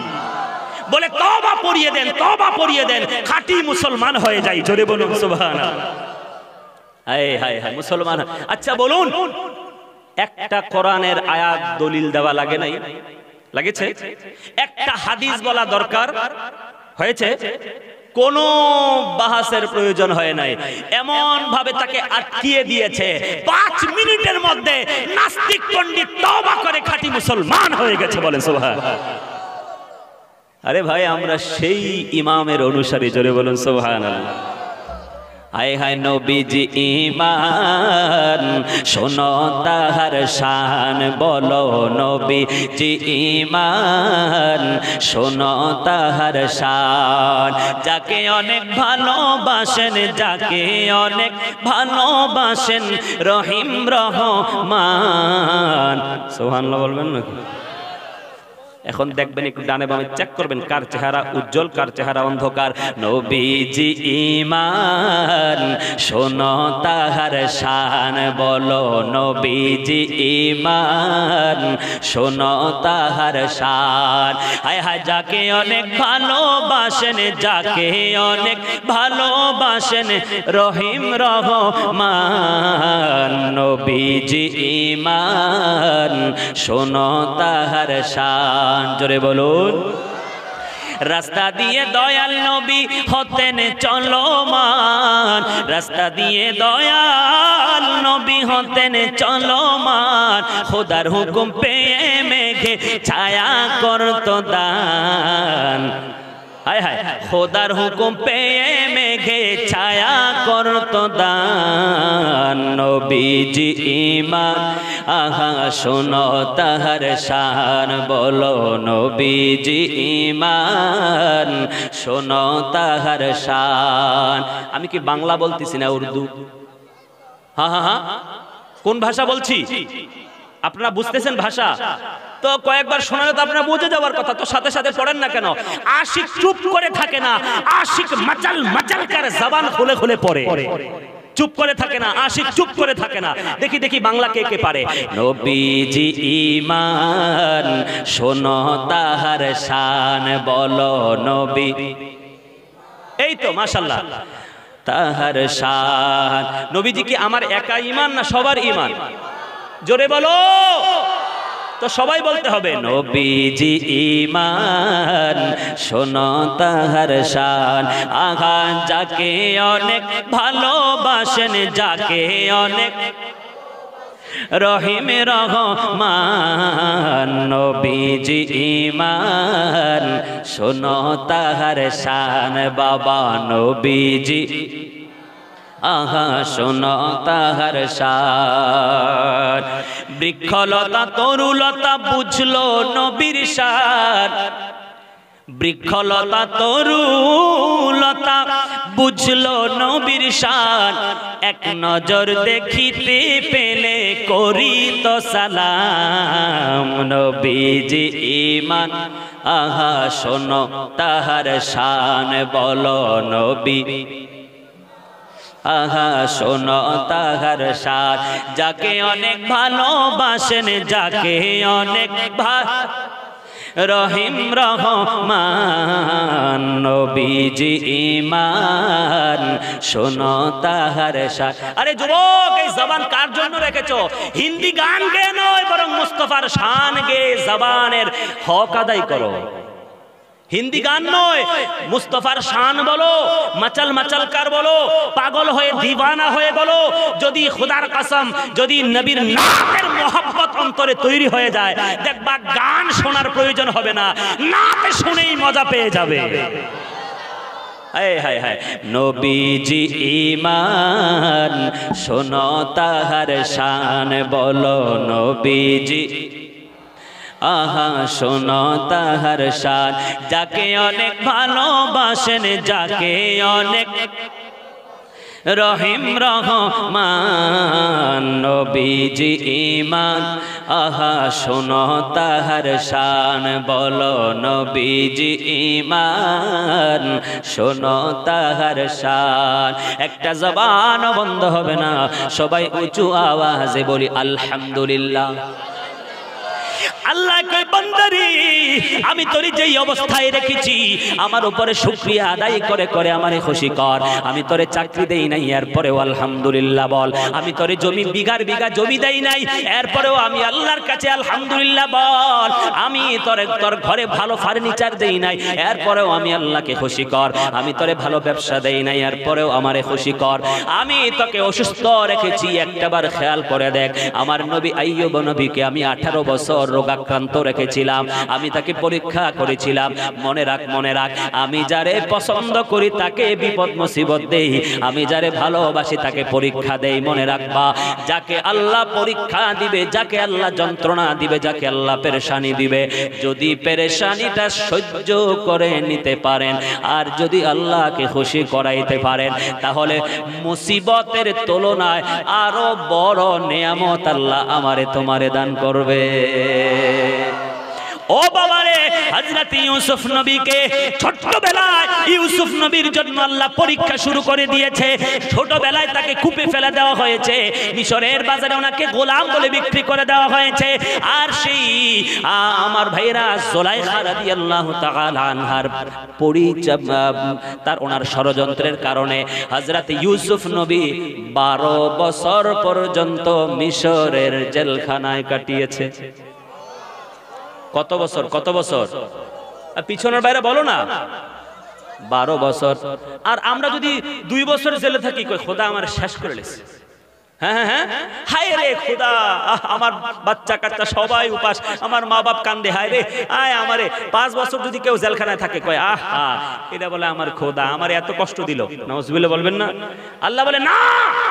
বলে তওবা পড়িয়ে দেন, তওবা পড়িয়ে দেন, খাঁটি মুসলমান হয়ে যাই। জোরে বলুন সুবহানাল্লাহ। হায় হায় হায়, মুসলমান। আচ্ছা বলুন, একটা কোরআনের আয়াত দলিল দেওয়া লাগে নাই? লাগেছে? একটা হাদিস বলা দরকার হয়েছে? কোন বাহাসের প্রয়োজন হয় নাই। এমন ভাবে তাকে আটকিয়ে দিয়েছে, পাঁচ মিনিটের মধ্যে নাস্তিক পণ্ডিত তওবা করে খাঁটি মুসলমান হয়ে গেছে। বলেন সুবহানাল্লাহ। আরে ভাই, আমরা সেই ইমামের অনুসারী। জোরে বলুন সুবহানাল্লাহ। আয় হায় নবীজি ঈমান, শোনো তাহার শান। বলো নবীজি ঈমান, শোনো তাহার শান। যাকে অনেক ভালোবাসেন, যাকে অনেক ভালোবাসেন, রহিম রহমান। সুবহানাল্লাহ বলবেন নাকি? এখন দেখবেন, একটু ডানে বামে চেক করবেন কার চেহারা উজ্জ্বল, কার চেহারা অন্ধকার। নবীজি ঈমান, শোনো তাহার শান। বলো নবীজি ঈমান, শোনো তাহার শান। হায় হায়, যাকে অনেক ভালোবাসেন, যাকে অনেক ভালোবাসেন, রহিম রহমান। নবীজি ঈমান, শোনো তাহার শান। জোরে বলুন। রাস্তা দিয়ে দয়াল নবী হতেন চলমান, রাস্তা দিয়ে দয়াল নবী হতেন চলমান। খোদার হুকুম পেয়ে মেঘে ছায়া করত দান। হায় হায়, খোদার হুকুম পেয়ে মেঘে ছায়া করত দান। নবীজি ঈমান, আহা শোনো তাহার শান। বলো নবীজি ঈমান, শোনো তাহার শান। আমি কি বাংলা বলতেছি না উর্দু? হ্যাঁ হ্যাঁ হ্যাঁ, কোন ভাষা বলছি? আপনারা বুঝতেছেন ভাষা? তো কয়েকবার শোনালে তো আপনারা বুঝে যাওয়ার কথা, তো সাথে সাথে পড়েন না কেন? আশিক চুপ করে থাকে না, আশিক মাচাল মাচাল করে জবান খুলে খুলে পড়ে। চুপ করে থাকে না, আশিক চুপ করে থাকে না। দেখি দেখি বাংলা কে কে পারে। নবীজি ঈমান, শোনো তাহার শান। বলো নবী, এই তো মাশাআল্লাহ, তাহার শান। নবীজি কি আমার একা ঈমান না সবার ঈমান? জোরে বলো। তো সবাই বলতে হবে নবীজি ঈমান, শোনো তাহার শান। আহা যাকে অনেক ভালোবাসেন, যাকে অনেক রহিম রহমান। নবীজি ঈমান, শোনো তাহার শান। বাবা নবীজি, আহা শোনো তাহার শান। বৃক্ষলতা তরুলতা বুঝলো নবীর শান। বৃক্ষলতা তরুলতা বুঝলো নবীর শান। এক নজর দেখিতে পেলে করিত সালাম। নবীজি ঈমান, আহা শোনো তাহার শান। বলো নবী, আহা শোনো তাহার শান। যাকে অনেক ভালোবাসেন, যাকে অনেক ভা রহিম রহমান নবীজি ঈমান শোনো তাহার শান। আরে যুবক, এই জবান কার জন্য রেখেছো? হিন্দি গান গেয়ে নয়, বরং মুস্তাফার শান গেয়ে জবানের হক আদায় করো। হিন্দি গান নয়, মুস্তাফার শান বলো, মাচাল মাচালকার বলো, পাগল হয়ে দিওয়ানা হয়ে বলো। যদি খোদার কসম, যদি নবীর নাতের মোহাব্বত অন্তরে তৈরি হয়ে যায়, দেখবা গান শোনার প্রয়োজন হবে না, নাতে শুনেই মজা পেয়ে যাবে। হায় হায় হায়, নবীজি ঈমান শোনো তাহার শান বলো, নবীজি আহা শোনো তাহার শান। যাকে অনেক ভালোবাসেন, যাকে অনেক রহিম রহমান নবীজি ঈমান, আহা শোনো তাহার শান বলো, নবীজি ঈমান শোনো তাহার শান। একটা জবান বন্ধ হবে না, সবাই উঁচু আওয়াজে বলি আলহামদুলিল্লাহ। আল্লাহ কই বান্দারে, আমি তোরে যেই অবস্থায় রেখেছি আমার উপরে শুকরিয়া আদায় করে করে আমারে খুশি কর। আমি তোরে চাকরি দেই নাই, এরপরেও আলহামদুলিল্লাহ বল। আমি তোরে জমি বিঘার বিঘা জমি দেই নাই, এরপরেও আমি আল্লাহর কাছে আলহামদুলিল্লাহ বল। আমি তোরে তোর ঘরে ভালো ফার্নিচার দেই নাই, এরপরেও আমি আল্লাহকে খুশি কর। আমি তোরে ভালো ব্যবসা দেই নাই, এরপরেও আমারে খুশি কর। আমি তোকে অসুস্থ রেখেছি, একটাবার খেয়াল করে দেখ। আমার নবী আইয়ুব নবীকে আমি আঠারো বছর রোগাক্রান্ত রেখেছিলাম, আমি তাকে পরীক্ষা করেছিলাম। মনে রাখ, মনে রাখ, আমি যারে পছন্দ করি তাকে বিপদ মুসিবত দেই, আমি যারে ভালোবাসি তাকে পরীক্ষা দেই। মনে রাখবা, যাকে আল্লাহ পরীক্ষা দিবে, যাকে আল্লাহ যন্ত্রণা দিবে, যাকে আল্লাহ পেরেশানি দিবে, যদি পেরেশানিটা সহ্য করে নিতে পারেন আর যদি আল্লাহকে খুশি করাইতে পারেন, তাহলে মুসিবতের তুলনায় আরো বড় নেয়ামত আল্লাহ আমারে তোমারে দান করবে। ও বাবারে, হযরত ইউসুফ নবীকে ছোটবেলায় ইউসুফ নবীর জন্য আল্লাহ পরীক্ষা শুরু করে দিয়েছে। ছোটবেলায় তাকে কূপে ফেলে দেওয়া হয়েছে, মিশরের বাজারে ওনাকে গোলাম বলে বিক্রি করে দেওয়া হয়েছে। আর সেই আমার ভাইরা জুলাইখা রাদিয়াল্লাহু তাআলা আনহার পরিচয়, তার ওনার ষড়যন্ত্রের কারণে হযরত ইউসুফ নবী বারো বছর পর্যন্ত মিশরের জেলখানায় কাটিয়েছে। কত বছর? কত বছর? পিছনের বাইরে বলো না, বারো বছর। আর আমরা যদি দুই বছর জেলে থাকি, কই খোদা আমার শেষ করে লেছে। হ্যাঁ হ্যাঁ হ্যাঁ, হায় রে খোদা, আমার বাচ্চা কাচ্চা সবাই উপাস, আমার মা বাপ কান্দে, হায় রে আয় আমারে। পাঁচ বছর যদি কেউ জেলখানায় থাকে, কয় আহ হা, এটা বলে আমার খোদা আমার এত কষ্ট দিল। নাউজুবিল্লাহ বলবেন না? আল্লাহ বলে না,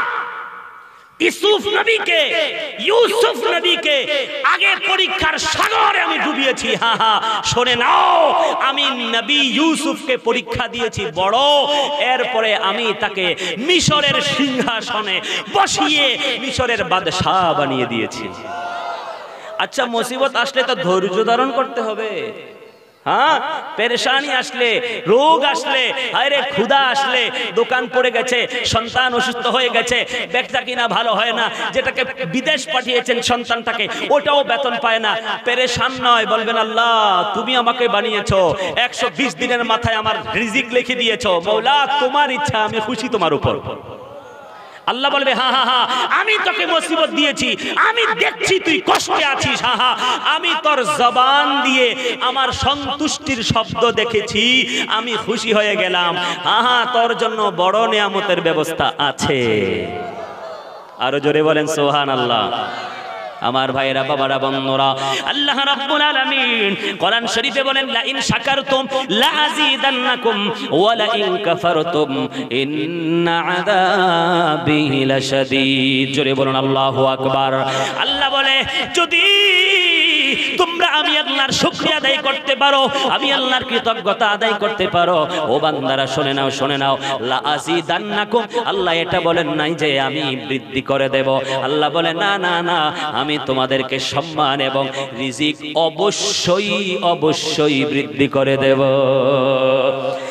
ইউসুফ নবীকে ইউসুফ নবীকে আগে পরীক্ষার সাগরে আমি ডুবিয়েছি। হা হা, শুনে নাও, আমি নবী ইউসুফকে পরীক্ষা দিয়েছি বড়, এরপরে আমি তাকে মিশরের সিংহাসনে বসিয়ে মিশরের বাদশাহ বানিয়ে দিয়েছি। আচ্ছা, মুসিবত আসলে তো ধৈর্য ধারণ করতে হবে। হ্যাঁ, পেরেশানি আসলে, রোগ আসলে, আরে ক্ষুধা আসলে, দোকান পড়ে গেছে, সন্তান অসুস্থ হয়ে গেছে, বেচা কিনা ভালো হয় না, যেটাকে বিদেশ পাঠিয়েছেন সন্তানটাকে, ওটাও বেতন পায় না, পেরেশান নয়, বলবেন আল্লাহ তুমি আমাকে বানিয়েছো, একশো বিশ দিনের মাথায় আমার রিজিক লিখে দিয়েছো, মৌলা তোমার ইচ্ছা, আমি খুশি তোমার উপর। আল্লাহ বলবে হ্যাঁ হ্যাঁ হ্যাঁ, আমি তোকে মুসিবত দিয়েছি, আমি দেখছি তুই কষ্টে আছিস, হ্যাঁ হ্যাঁ, আমি তোর জবান দিয়ে আমার সন্তুষ্টির শব্দ দেখেছি, আমি খুশি হয়ে গেলাম, হ্যাঁ হ্যাঁ, তোর জন্য বড় নিয়ামতের ব্যবস্থা আছে। আরো জোরে বলেন সুবহানাল্লাহ। আমার ভাইরা, বাবারা, বন্ধুরা, আল্লাহ রাব্বুল আলামিন কোরআন শরীফে বলেন লা ইন শাকারতুম লা আযীদান্নাকুম ওয়া লা ইন কাফারতুম ইন্না আযাবি লাশাদীদ। জোরে বলুন আল্লাহু আকবার। আল্লাহ বলে যদি তোমরা আমি আল্লাহর শুকরিয়া আদায় করতে পারো, আমি আল্লাহর কৃতজ্ঞতা আদায় করতে পারো, ও বান্দারা শুনে নাও, শুনে নাও, লা আযীদান্নাকুম, আল্লাহ এটা বলেন নাই যে আমি বৃদ্ধি করে দেব, আল্লাহ বলে না না না, আমি তোমাদেরকে সম্মান এবং রিজিক অবশ্যই অবশ্যই বৃদ্ধি করে দেব।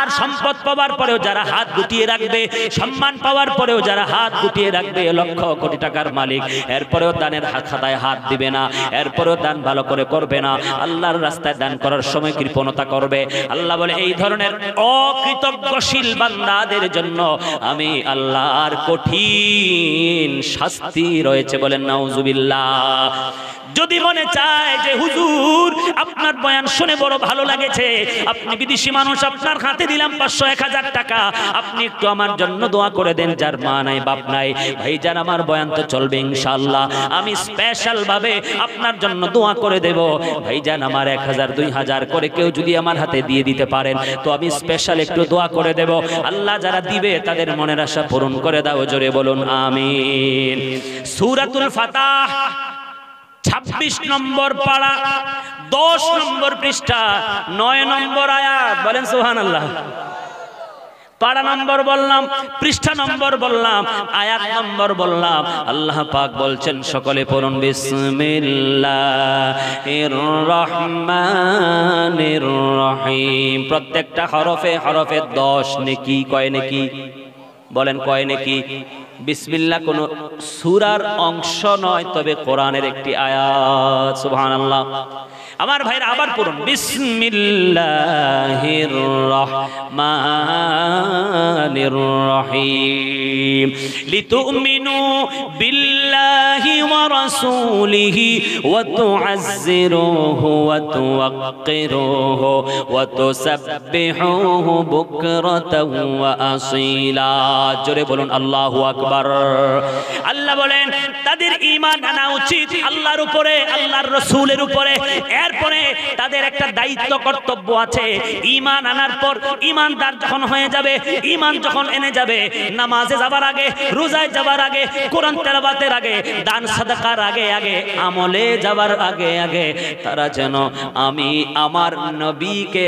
আর সম্পদ পাওয়ার পরেও যারা হাত গুটিয়ে রাখবে, সম্মান পাওয়ার পরেও যারা হাত গুটিয়ে রাখবে, লক্ষ কোটি টাকার মালিক, এরপরেও দানের খাতায় হাত দিবে না, এরপরেও দান ভালো করে করবে না, আল্লাহর রাস্তায় দান করার সময় কৃপণতা করবে। আল্লাহ বলে এই ধরনের অকৃতজ্ঞশীল বান্দাদের জন্য আমি আল্লাহর কঠিন শাস্তি রয়েছে। বলেন নাউজুবিল্লাহ। যদি মনে চায় যে হুজুর আপনার বয়ান শুনে বড় ভালো লাগেছে, আপনি বিদেশি মানুষ, আপনার হাতে দিলাম পাঁচশো এক হাজার টাকা, আপনি একটু আমার জন্য দোয়া করে দেন, যার মা নাই বাপ নাই, ভাইজান আমার বয়ান তো চলবে ইনশাআল্লাহ, আমি স্পেশাল ভাবে আপনার জন্য দোয়া করে দেব। ভাইজান আমার এক হাজার দুই হাজার করে কেউ যদি আমার হাতে দিয়ে দিতে পারেন তো আমি স্পেশাল একটু দোয়া করে দেব। আল্লাহ যারা দিবে তাদের মনের আশা পূরণ করে দাও, জোরে বলুন আমিন। সূরাতুল ফাতাহ ছাব্বিশ নম্বর পারা, দশ নম্বর পৃষ্ঠা, নয় নম্বর আয়াত। বলেন সুবহানাল্লাহ। পারা নম্বর বললাম, পৃষ্ঠা নম্বর বললাম, আয়াত নম্বর বললাম। আল্লাহ পাক বলছেন, সকলে পড়ুন বিসমিল্লাহির রহমানির রহিম। প্রত্যেকটা হরফে হরফে দশ নেকি। কয় নেকি? বলেন কয় নেকি? বিসমিল্লাহ কোন সূরার অংশ নয়, তবে কোরআনের একটি আয়াত। সুবহানাল্লাহ। আমার ভাইরা আবার পড়ুন বিসমিল্লাহির রহমানির রহিম। লিতুমিনু বিল্লাহি ওয়া রাসূলিহি ওয়া তুআজ্জিরুহু ওয়া তুওয়াক্কিরুহু ওয়া তুসাব্বিহুহু বুকরাতাও ওয়া আসীলা। জোরে বলুন আল্লাহু আকবার। আল্লাহ বলেন তাদের ঈমান আনা উচিত আল্লাহর উপরে, আল্লাহর রাসূলের উপরে। এরপরে তাদের একটা দায়িত্ব কর্তব্য আছে। ঈমান আনার পর ঈমানদার যখন হয়ে যাবে, ঈমান যখন এনে যাবে, নামাজে যাবার আগে, রোজায় যাবার আগে, কোরআন তেলাওয়াতের আগে, দান সাদাকার আগে আগে, আমলে যাবার আগে আগে তারা যেন আমি আমার নবীকে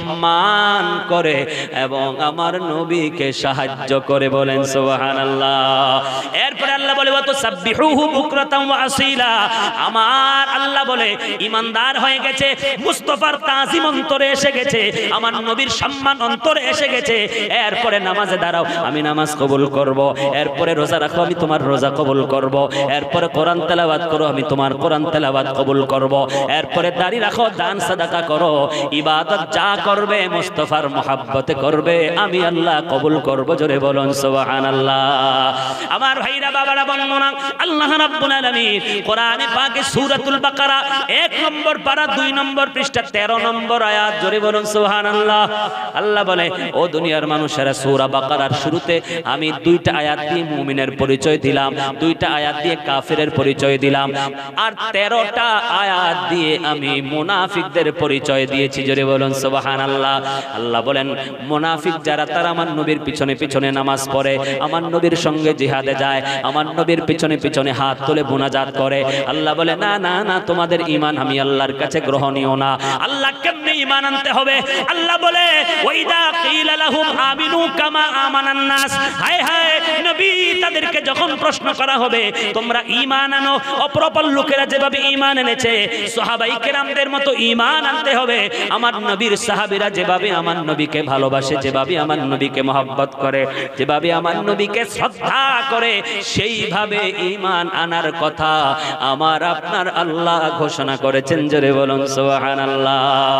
সম্মান করে এবং আমার নবীকে সাহায্য করে। বলেন সুবহানাল্লাহ। এরপরে আল্লাহ বলে ওয়া তুসাব্বিহুহু বুকরাতাও ওয়া আসীলা। আমার আল্লাহ বলে ঈমানদার হয়ে গেছে, মুস্তাফার তাজিম অন্তরে এসে গেছে, আমার নবীর সম্মান অন্তরে এসে গেছে। এরপরে নামাজে দাঁড়াও, আমি নামাজ কবুল করব। এরপরে রোজা রাখো, আমি তোমার রোজা কবুল করব। এরপরে কোরআন তেলাওয়াত করো, আমি তোমার কোরআন তেলাওয়াত কবুল করব। এরপরে দাড়ি রাখো, দান সাদাকা করো, ইবাদত যা করবে মুস্তাফার মহব্বতে করবে, আমি আল্লাহ কবুল করব। জোরে বলুন সুবহানাল্লাহ। আমার ভাইরা বাবারা বন্ধুরা, আল্লাহ রাব্বুল আলামিন কোরআনে পাকে সূরাতুল বাকারা এক নম্বর পারা দুই নম্বর পৃষ্ঠা তেরো নম্বর আয়াত। জোরে বলুন সুবহানাল্লাহ। আল্লাহ বলে ও দুনিয়ার মানুষেরা, সূরা বাকারার শুরুতে আমি দুইটা আয়াত দিয়ে মুমিনের পরিচয় দিলাম, দুইটা আয়াত দিয়ে কাফেরের পরিচয় দিলাম, আর তেরোটা আয়াত দিয়ে আমি মুনাফিকদের পরিচয় দিয়েছি। জোরে বলুন সুবহানাল্লাহ। আল্লাহ বলেন মুনাফিক যারা, তারা আমার নবীর পিছনে পিছনে নামাজ পড়ে, আমার নবীর সঙ্গে জিহাদে যায়, আমার নবীর পিছনে পিছনে হাত তুলে মুনাজাত করে। আল্লাহ বলে না না না, তোমাদের ঈমান আমি আল্লাহর কাছে গ্রহণীয় না। আল্লাহ কেমনে ঈমান আনতে হবে? আল্লাহ বলে ওয়াইদা কিলা লাহুম আমিনু কামা আমানান নাস। হায় হায় নবী, তাদেরকে যখন প্রশ্ন করা হবে তোমরা ঈমান আনো, অপরপর লোকেরা যেভাবে ঈমান এনেছে সাহাবায়ে কেরামদের মতো ঈমান আনতে হবে। আমার নবীর সাহাবীরা যেভাবে আমার নবীকে ভালোবাসে, যেভাবে আমার নবীকে মহব্বত করে, যেভাবে আমার নবীকে শ্রদ্ধা করে, সেইভাবে ঈমান আনার কথা আমার আপনার আল্লাহ ঘোষণা করেছেন। জোরে বলুন সুবহানাল্লাহ।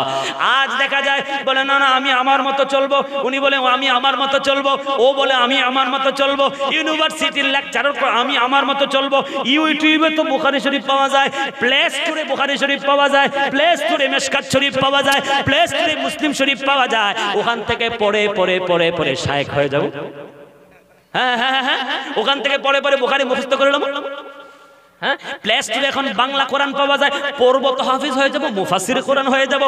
আজ দেখা যায় বলে না না আমি আমার মতো চলবো, উনি বলে আমি আমার মতো চলবো, ও বলে আমি আমার মতো চলবো, ইউনিভার্সিটির লেকচারার আমি আমার মতো চলবো। ইউটিউবে তো বুখারী শরীফ পাওয়া যায়, প্লে স্টোরে বুখারী শরীফ পাওয়া যায়, প্লে স্টোরে মিশকাত শরীফ পাওয়া যায়, প্লে স্টোরে মুসলিম শরীফ পাওয়া যায়। ওখান থেকে পড়ে পড়ে পড়ে পড়ে শায়েখ হয়ে যাবো। হ্যাঁ হ্যাঁ হ্যাঁ, ওখান থেকে পড়ে পড়ে বুখারী মুখস্থ করে নেবো। হ্যাঁ, প্লে স্টোরে এখন বাংলা কোরআন পাওয়া যায়, পড়বো তো হাফিজ হয়ে যাবো, মুফাসসিরে কোরআন হয়ে যাবো।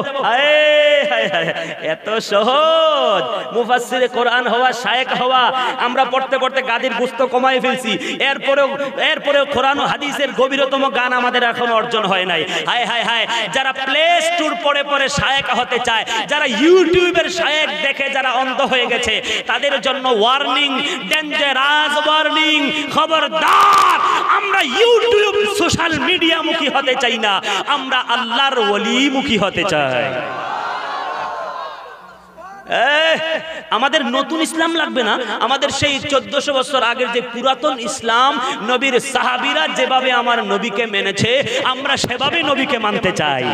এত সহজ মুফাসসিরে কোরআন হওয়া, শায়েখ হওয়া। আমরা পড়তে পড়তে গাদির গুস্ত কমাই ফেলছি, এরপরেও এরপরেও কোরআন ও হাদিসের গভীরতম জ্ঞান আমাদের এখন অর্জন হয় নাই। হায় হায় হায়, যারা প্লে স্টোর পড়ে পড়ে শায়েখ হতে চায়, যারা ইউটিউবের শায়েখ দেখে যারা অন্ধ হয়ে গেছে, তাদের জন্য ওয়ার্নিং, ডেঞ্জারাস ওয়ার্নিং, খবরদার। আমরা ইউটিউব সোশ্যাল মিডিয়া মুখী হতে চাই না, আমরা আল্লাহর ওলি মুখী হতে চাই। আমাদের নতুন ইসলাম লাগবে না, আমাদের সেই চোদ্দশো বছর আগের যে পুরাতন ইসলাম, নবীর সাহাবীরা যেভাবে আমার নবীকে মেনেছে আমরা সেভাবে নবীকে মানতে চাই।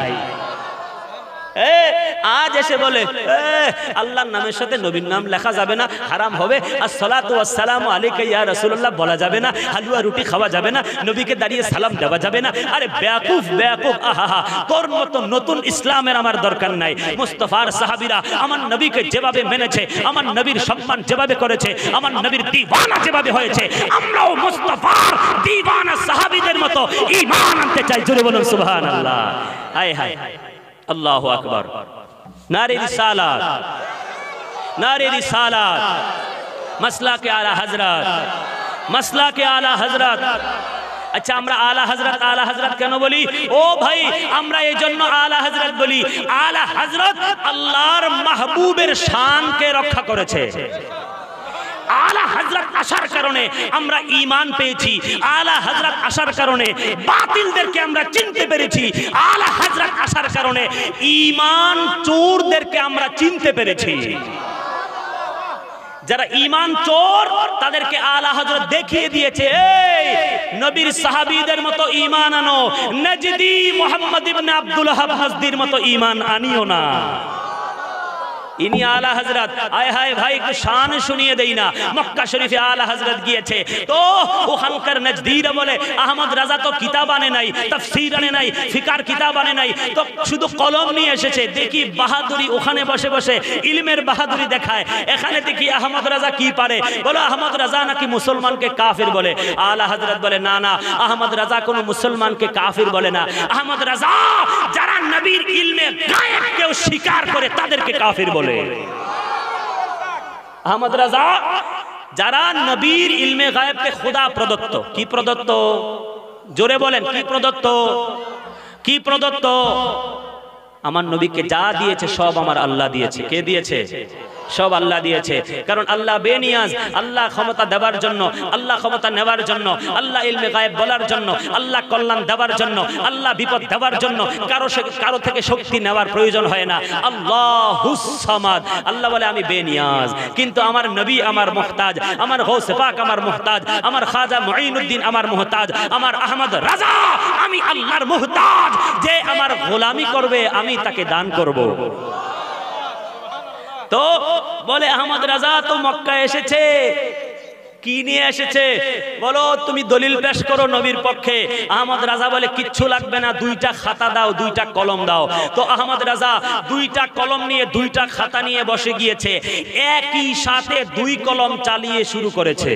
আজ এসে বলে আল্লাহর নামের সাথে নবীর নাম লেখা যাবে না, হারাম হবে, আসসালাতু ওয়াসসালামু আলাইকা ইয়া রাসূলুল্লাহ বলা যাবে না, হালুয়া রুটি খাওয়া যাবে না, নবীকে দাঁড়িয়ে সালাম দেওয়া যাবে না। আরে বেয়াকুফ বেয়াকুফ, আহা, তোর মতো নতুন ইসলামের আমার দরকার নাই। মুস্তাফার সাহাবীরা আমার নবীকে যেভাবে মেনেছে, আমার নবীর সম্মান যেভাবে করেছে, আমার নবীর দিওয়ানা যেভাবে হয়েছে, আমরাও মুস্তাফার দিওয়ানা সাহাবীদের মতো ঈমান আনতে চাই। জোরে বলুন সুবহানাল্লাহ। হায় হায়, আল্লাহু আকবার। নারে রিসালাত, নারে রিসালাত, মাসলাকে আলা হযরত, মাসলাকে আলা হযরত। আচ্ছা, আমরা আলা হযরত আলা হযরত কেন বলি? ও ভাই, আমরা এই জন্য আলা হযরত বলি, আলা হযরত আল্লাহর মাহবুবের শানকে রক্ষা করেছে। আলা হযরত আসার কারণে আমরা ঈমান পেয়েছি, আলা হযরত আসার কারণে বাতিলদেরকে আমরা চিনতে পেরেছি, আলা হযরত আসার কারণে ঈমান চোরদেরকে আমরা চিনতে পেরেছি। যারা ঈমান চোর তাদেরকে আলা হযরত দেখিয়ে দিয়েছে, এই নবীর সাহাবীদের মতো ঈমান আনো, নজদি মুহাম্মদ ইবনে আব্দুল ওয়াহাব নজদির মতো ঈমান আনিও না। ইনি আলা হযরত। আয় হায় ভাই, একটু শান শুনিয়ে দেই না। মক্কা শরীফে আলা হযরত গিয়েছে তো ওখানকার নজদীরা বলে আহমদ রাজা তো কিতাব আনে নাই, তাফসীর আনে নাই, ফিকার কিতাব আনে নাই, তো শুধু কলম নিয়ে এসেছে। দেখি বাহাদুরি, ওখানে বসে বসে ইলমের বাহাদুরি দেখায়। এখানে দেখি আহমদ রাজা কি পারে, বলো আহমদ রাজা নাকি মুসলমানকে কাফির বলে। আলা হযরত বলে না না, আহমদ রাজা কোনো মুসলমানকে কাফির বলে না। আহমদ রাজা যারা নবীর ইলমে গায়েব কেউ স্বীকার করে তাদেরকে কাফির বলে। আহমদ রাজা যারা নবীর ইলমে গায়েবকে খোদা প্রদত্ত। কি প্রদত্ত? জোরে বলেন, কি প্রদত্ত? কি প্রদত্ত? আমার নবীকে যা দিয়েছে সব আমার আল্লাহ দিয়েছে। কে দিয়েছে? সব আল্লাহ দিয়েছে। কারণ আল্লাহ বেনিয়াজ, আল্লাহ ক্ষমতা দেওয়ার জন্য, আল্লাহ ক্ষমতা নেওয়ার জন্য, আল্লাহ ইলমে গায়েব বলার জন্য, আল্লাহ কল্যাণ দেওয়ার জন্য, আল্লাহ বিপদ দেওয়ার জন্য কারো কারো থেকে শক্তি নেওয়ার প্রয়োজন হয় না। আল্লাহুস সামাদ, আল্লাহ বলে আমি বেনিয়াজ, কিন্তু আমার নবী আমার মুহতাজ, আমার গৌসে পাক আমার মুহতাজ, আমার খাজা মুঈনুদ্দিন আমার মুহতাজ, আমার আহমদ রাজা আমি আল্লাহর মুহতাজ। যে আমার গোলামি করবে আমি তাকে দান করব। তো বলে আহমদ রাজা তো মক্কা এসেছে, কি নিয়ে এসেছে বলো, তুমি দলিল পেশ করো নবীর পক্ষে। আহমদ রাজা বলে কিচ্ছু লাগবে না, দুইটা খাতা দাও, দুইটা কলম দাও। তো আহমদ রাজা দুইটা কলম নিয়ে, দুইটা খাতা নিয়ে বসে গিয়েছে, একই সাথে দুই কলম চালিয়ে শুরু করেছে।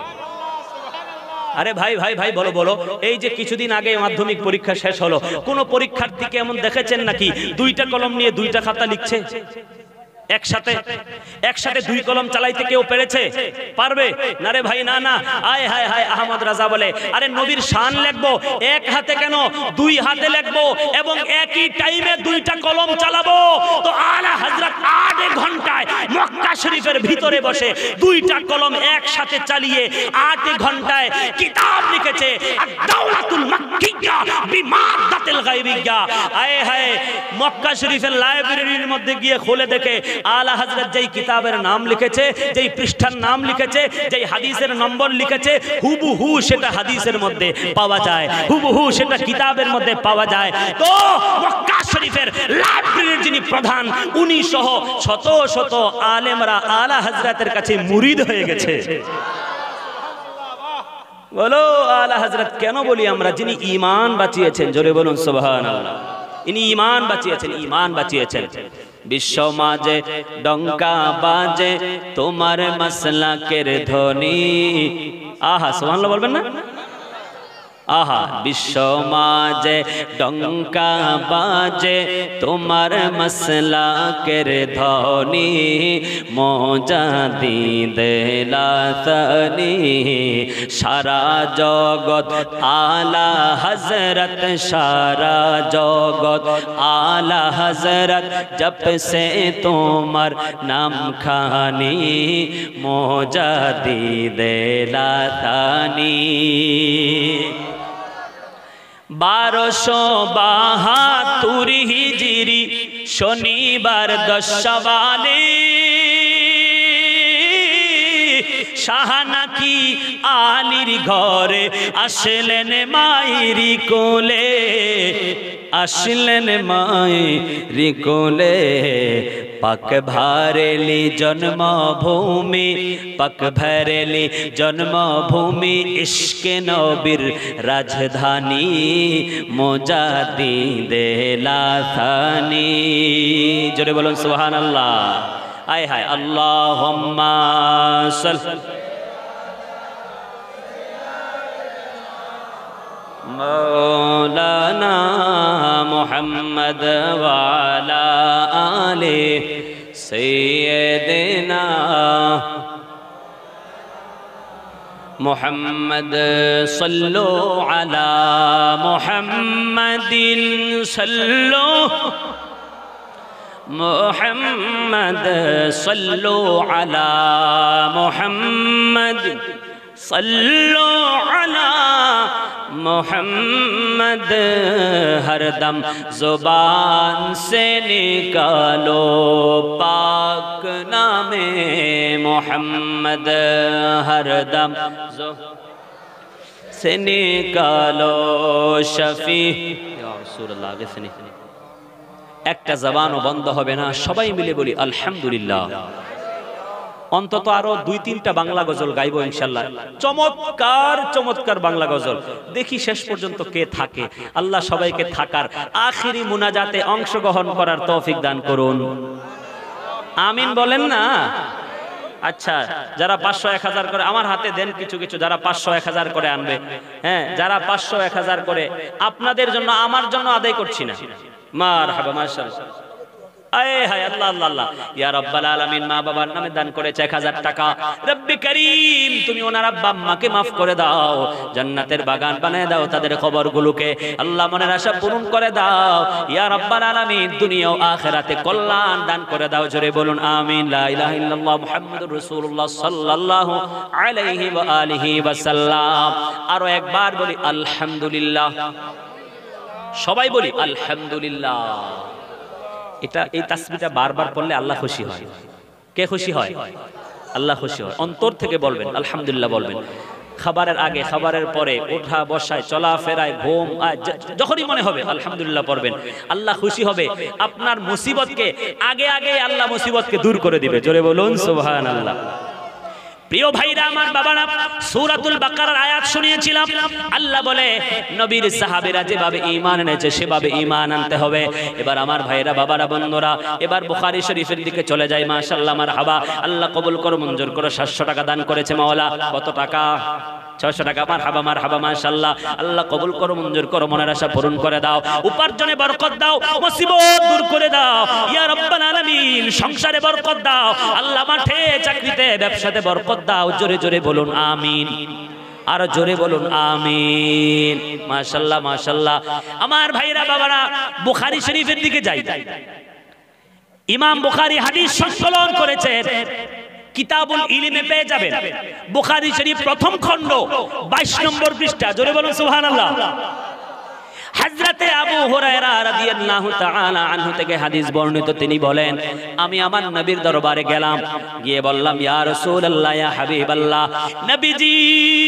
আরে ভাই ভাই ভাই বলো বলো, এই যে কিছুদিন আগে মাধ্যমিক পরীক্ষা শেষ হলো, কোন পরীক্ষার্থীকে এমন দেখেছেন নাকি দুইটা কলম নিয়ে দুইটা খাতা লিখছে একসাথে? একসাথে দুই কলম চালাইতে কেউ পেরেছে? পারবে না রে ভাই, না না। আয় হায় হায়, আহমদ রাজা বলে আরে নবীর শান লিখবো এক হাতে কেন, দুই হাতে লিখবো এবং একই টাইমে দুইটা কলম চালাবো। তো আলা হযরত আট ঘন্টায় মক্কা শরীফের ভিতরে বসে দুইটা কলম একসাথে চালিয়ে আট ঘন্টায় কিতাব লিখেছে, আদ-দাওলাতুল মাক্কিয়া বিমাদাতিল গায়বিয়া। আয় হায়, মক্কা শরীফের লাইব্রেরির মধ্যে গিয়ে খুলে দেখে আলা হযরত যেই কিতাবের নাম লিখেছে, যেই পৃষ্ঠার নাম লিখেছে, যেই হাদিসের নম্বর লিখেছে, হুবহু সেটা হাদিসের মধ্যে পাওয়া যায়, হুবহু সেটা কিতাবের মধ্যে পাওয়া যায়। তো মক্কা শরীফের লাইব্রেরির যিনি প্রধান, উনি সহ শত শত আলেমরা আলা হযরতের কাছে মুরিদ হয়ে গেছে। বলো আলা হযরত কেন বলি আমরা? যিনি ঈমান বাঁচিয়েছেন, জোরে বলুন সুবহানাল্লাহ। ইনি ঈমান বাঁচিয়েছেন, ঈমান বাঁচিয়েছেন। বিশ্ব মাঝে ডঙ্কা বাজে তোমার মাসলাকের ধ্বনি। আহা, সুবহানাল্লাহ বলবেন না? আহা, বিশ্ব মাঝে ডঙ্কা বাজে তোমার মাসলাকের ধ্বনি, মুজাদ্দিদ লাতানি সারা জগৎ আলা হযরত, সারা জগৎ আলা হযরত জপসে তোমার নাম খানি, মুজাদ্দিদ লাতানি। বারোশো বাহাত্তর হিজরি শনিবার দশ শাওয়ালে শাহ নাকি আলীর ঘরে আসলেন মায়েরি কোলে, আসলেন মায়েরি কোলে। পাক ভরেলি জন্মভূমি, পাক ভরেলি জন্মভূমি, ইশকে নবীর রাজধানী মুজাদ্দিদে লাথানি। জোরে বলুন সুবহানাল্লাহ। আয় হায় আল্লাহুম্মা সাল্লি মৌলানা মুহাম্মদ ওয়া আলা আলি সাইয়্যিদিনা মুহাম্মদ। সাল্লু আলা মুহাম্মাদিন, সাল্লু মুহাম্মদ, সাল্লু আলা মুহাম্মদ, সাল্লু আলা मोहम्मद। हरदम जुबान से निकालो पाक नामे मोहम्मद, हरदम से निकालो शफी या रसूलुल्लाह। একটা জবানও বন্ধ হবে না, সবাই মিলে বলি আলহামদুলিল্লাহ। অন্তত আরো দুই তিনটা বাংলা গজল গাইবো ইনশাআল্লাহ, চমৎকার চমৎকার বাংলা গজল। দেখি শেষ পর্যন্ত কে থাকে। আল্লাহ সবাইকে থাকার আখিরি মুনাজাতে অংশগ্রহণ করার তৌফিক দান করুন, আমিন বলেন না। আচ্ছা, যারা পাঁচশো এক হাজার করে আমার হাতে দেন কিছু কিছু, যারা পাঁচশো এক হাজার করে আনবে, হ্যাঁ যারা পাঁচশো এক হাজার করে, আপনাদের জন্য আমার জন্য আদায় করছি না। মারহাবা, মাশাআল্লাহ। আয়ে হায় আল্লাহ আল্লাহ আল্লাহ। ইয়া রাব্বাল আলামিন, মা বাবার নামে দান করেছে এক হাজার টাকা। রব্বি করিম, তুমি ওনার আব্বা আম্মাকে মাফ করে দাও, জান্নাতের বাগান বানায় দাও তাদের কবরগুলোকে। আল্লাহ মনের আশা পূরণ করে দাও। ইয়া রাব্বাল আলামিন, দুনিয়া ও আখিরাতে কল্যাণ দান করে দাও। জোরে বলুন আমিন। লা ইলাহা ইল্লাল্লাহ মুহাম্মাদুর রাসূলুল্লাহ সাল্লাল্লাহু আলাইহি ওয়া আলিহি ওয়া সাল্লাম। আরো একবার বলি আলহামদুলিল্লাহ। সবাই বলি আলহামদুলিল্লাহ। এটা এই তাসবিহটা বারবার পড়লে আল্লাহ খুশি হয়। কে খুশি হয়? আল্লাহ খুশি হয়। অন্তর থেকে বলবেন আলহামদুলিল্লাহ বলবেন। খাবারের আগে, খাবারের পরে, ওঠা বসায়, চলা ফেরায়, ঘুম, যখনই মনে হবে আলহামদুলিল্লাহ পড়বেন। আল্লাহ খুশি হবে। আপনার মুসিবতকে আগে আগে আল্লাহ মুসিবতকে দূর করে দিবে। জোরে বলুন সুবহানাল্লাহ। প্রিয় ভাইরা আমার, বাবারা, সূরাতুল বাকারার আয়াত শুনিয়েছিলাম। আল্লাহ বলে নবীর সাহাবীরা যেভাবে ঈমান এনেছে সেভাবে ঈমান আনতে হবে। এবার আমার ভাইরা, বাবারা, বন্ধুরা, এবার বুখারী শরীফের দিকে চলে যাই। মাশাআল্লাহ, মারহাবা। আল্লাহ কবুল করো, মঞ্জুর করো। সাতশো টাকা দান করেছে মাওলা। কত টাকা? ছয়শো টাকা। মারহাবা, মারহাবা, মাশাআল্লাহ। আল্লাহ কবুল করো, মঞ্জুর করো, মনের আশা পূরণ করে দাও, উপার্জনে বরকত দাও, মুসিবত দূর করে দাও ইয়া রাব্বাল আলামিন। সংসারে বরকত দাও আল্লাহ, মাঠে চাকরিতে ব্যবসাতে বরকত দাও। জোরে জোরে বলুন আমিন। আর জোরে বলুন আমিন। মাশাআল্লাহ, মাশাআল্লাহ। আমার ভাইরা, বাবারা, বুখারী শরীফের দিকে যাই। ইমাম বুখারী হাদিস সংকলন করেছেন, কিতাবুল ইলমে পেয়ে যাবেন। বুখারী শরীফ প্রথম খণ্ড বাইশ নম্বর পৃষ্ঠা। জোরে বলুন সুবহানাল্লাহ। হযরতে আবু হুরায়রা রাদিয়াল্লাহু তাআলা আনহু থেকে হাদিস বর্ণিত। তিনি বলেন, আমি আমার নবীর দরবারে গেলাম, গিয়ে বললাম, ইয়া রাসূলুল্লাহ, ইয়া হাবিবাল্লাহ, নবীজি,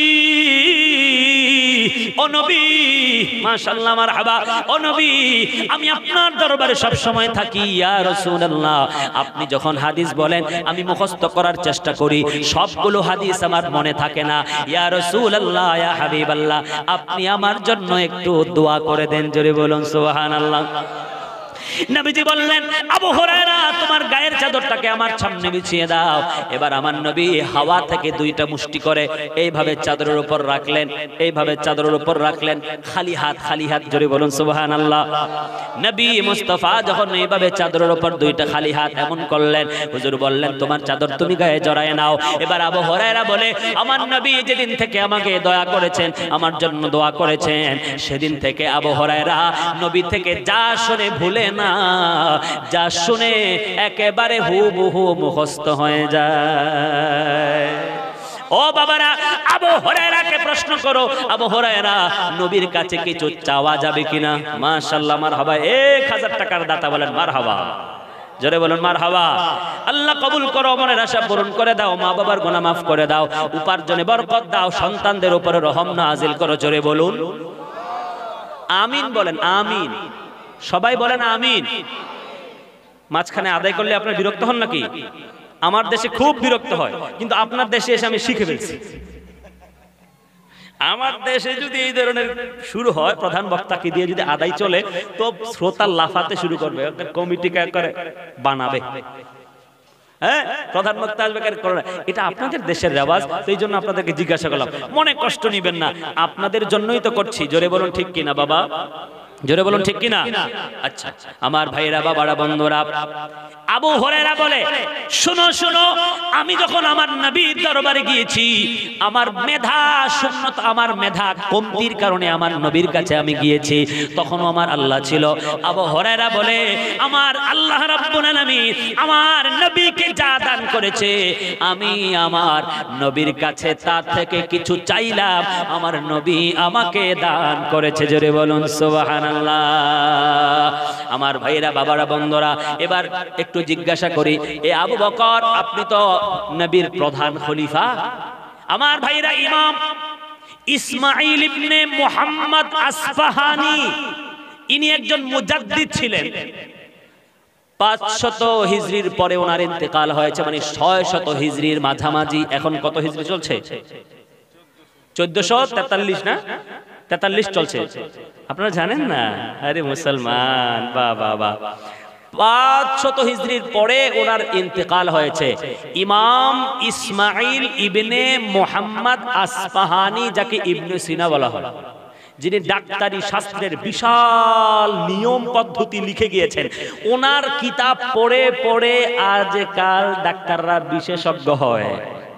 ও নবী, মাশাআল্লাহ, মারহাবা, ও নবী, আমি আপনার দরবারে সব সময় থাকি। ইয়া রাসূলুল্লাহ, আপনি যখন হাদিস বলেন আমি মুখস্থ করার চেষ্টা করি, সবগুলো হাদিস আমার মনে থাকে না। ইয়া রাসূলুল্লাহ, ইয়া হাবিবাল্লাহ, আপনি আমার জন্য একটু দোয়া করে দেন। জোরে বলুন সুবহানাল্লাহ। নবীজি বললেন, আবু হুরায়রা, তোমার গায়ের চাদরটাকে আমার সামনে বিছিয়ে দাও। এবার আমার নবী হাওয়া থেকে দুইটা মুষ্টি করে এইভাবে চাদরের উপর রাখলেন, এইভাবে চাদরের উপর রাখলেন, খালি হাত, খালি হাত। জোরে বলুন সুবহানাল্লাহ। নবী মুস্তাফা যখন এইভাবে চাদরের উপর দুইটা খালি হাত এমন করলেন, হুজুর বললেন, তোমার চাদর তুমি গায়ে জড়ায় নাও। এবার আবু হুরায়রা বলে, আমার নবী যেদিন থেকে আমাকে দয়া করেছেন, আমার জন্য দোয়া করেছেন, সেদিন থেকে আবু হুরায়রা নবী থেকে যা শুনে ভুলে না, যা শুনে একেবারে হুবহু মুখস্থ হয়ে যায়। ও বাবারা, আবু হুরায়রাকে প্রশ্ন করো, আবু হুরায়রা, নবীর কাছে কিছু চাওয়া যাবে কিনা? মাশাআল্লাহ, মারহাবা। এক হাজার টাকার দাতা বলেন মারহাবা। জোরে বলুন মারহাবা। আল্লাহ কবুল করো, মনের আশা পূরণ করে দাও, মা বাবার গুনাহ মাফ করে দাও, উপার্জনে বরকত দাও, সন্তানদের উপরে রহম নাজিল করো। জোরে বলুন আমিন। বলেন আমিন, সবাই বলেন আমিন। মাঝখানে আদায় করলে আপনার বিরক্ত হন নাকি? আমার দেশে খুব বিরক্ত হয়, কিন্তু আপনার দেশে এসে আমি শিখে ফেলছি। আমার দেশে যদি এই ধরনের শুরু হয়, প্রধান বক্তাকে দিয়ে যদি আদায় চলে, তো শ্রোতা লাফাতে শুরু করবে, কমিটি করে বানাবে। হ্যাঁ, প্রধান বক্তা আসবে করে। এটা আপনাদের দেশের রেওয়াজ, তো এই জন্য আপনাদেরকে জিজ্ঞাসা করলাম, মনে কষ্ট নিবেন না, আপনাদের জন্যই তো করছি। জোরে বলুন ঠিক কিনা বাবা, জোরে বলুন ঠিক কিনা। আচ্ছা আমার ভাইরা বাবারা বন্ধুরা, আবু হুরায়রা বলে, শুনো শুনো, আমি যখন আমার নবীর দরবারে গিয়েছি, আমার মেধা শূন্যতা, আমার মেধা কমতির কারণে আমার নবীর কাছে আমি গিয়েছি, তখনও আমার আল্লাহ ছিল। আবু হুরায়রা বলে, আমার আল্লাহ রাব্বুল আলামিন আমার নবীকে যা দান করেছে, আমি আমার নবীর কাছে তার থেকে কিছু চাইলাম, আমার নবী আমাকে দান করেছে। জোরে বলুন সুবহানাল্লাহ। আমার ভাইরা বাবারা বন্ধুরা, এবার একটু জিজ্ঞাসা করি, এ আবু বকর, আপনি তো নবীর প্রধান খলিফা। আমার ভাইরা, ইমাম ইসমাঈল ইবনে মুহাম্মদ আসফাহানি, ইনি একজন মুজাদ্দিদ ছিলেন। পাঁচশত হিজরির পরে ওনার ইন্তেকাল হয়েছে, মানে ছয় শত হিজরির মাঝামাঝি। এখন কত হিজরি চলছে? চোদ্দশো তেতাল্লিশ না তেতাল্লিশ চলছে। আপনারা জানেন না? আরে মুসলমান, বা বাবা, পাঁচশত হিজরির পরে ওনার ইন্তেকাল হয়েছে। ইমাম ইসমাঈল ইবনে মুহাম্মদ আসফাহানি, যাকে ইবনে সিনা বলা হয়, যিনি ডাক্তারি শাস্ত্রের বিশাল নিয়ম পদ্ধতি লিখে গিয়েছেন, ওনার কিতাব পড়ে পড়ে আজকাল ডাক্তাররা বিশেষজ্ঞ হয়।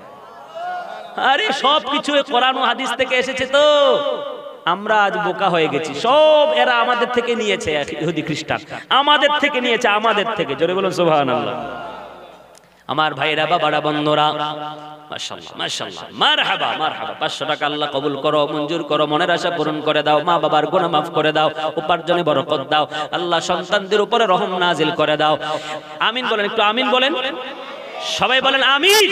আরে সব কিছু কোরআন ও হাদিস থেকে এসেছে, তো আমরা আজ বোকা হয়ে গেছি। সব এরা আমাদের থেকে নিয়েছে, ইহুদি খ্রিস্টান আমাদের থেকে নিয়েছে, আমাদের থেকে। জোরে বলুন সুবহানাল্লাহ। আমার ভাইরা বাবারা বন্ধুরা, মাশাআল্লাহ মাশাআল্লাহ, মারহাবা মারহাবা। পাঁচশো টাকা আল্লাহ কবুল করো, মঞ্জুর করো, মনের আশা পূরণ করে দাও, মা বাবার গুনাহ মাফ করে দাও, উপার্জনে বরকত দাও, আল্লাহ সন্তানদের উপরে রহম নাজিল করে দাও। আমিন বলেন, একটু আমিন বলেন, সবাই বলেন আমিন।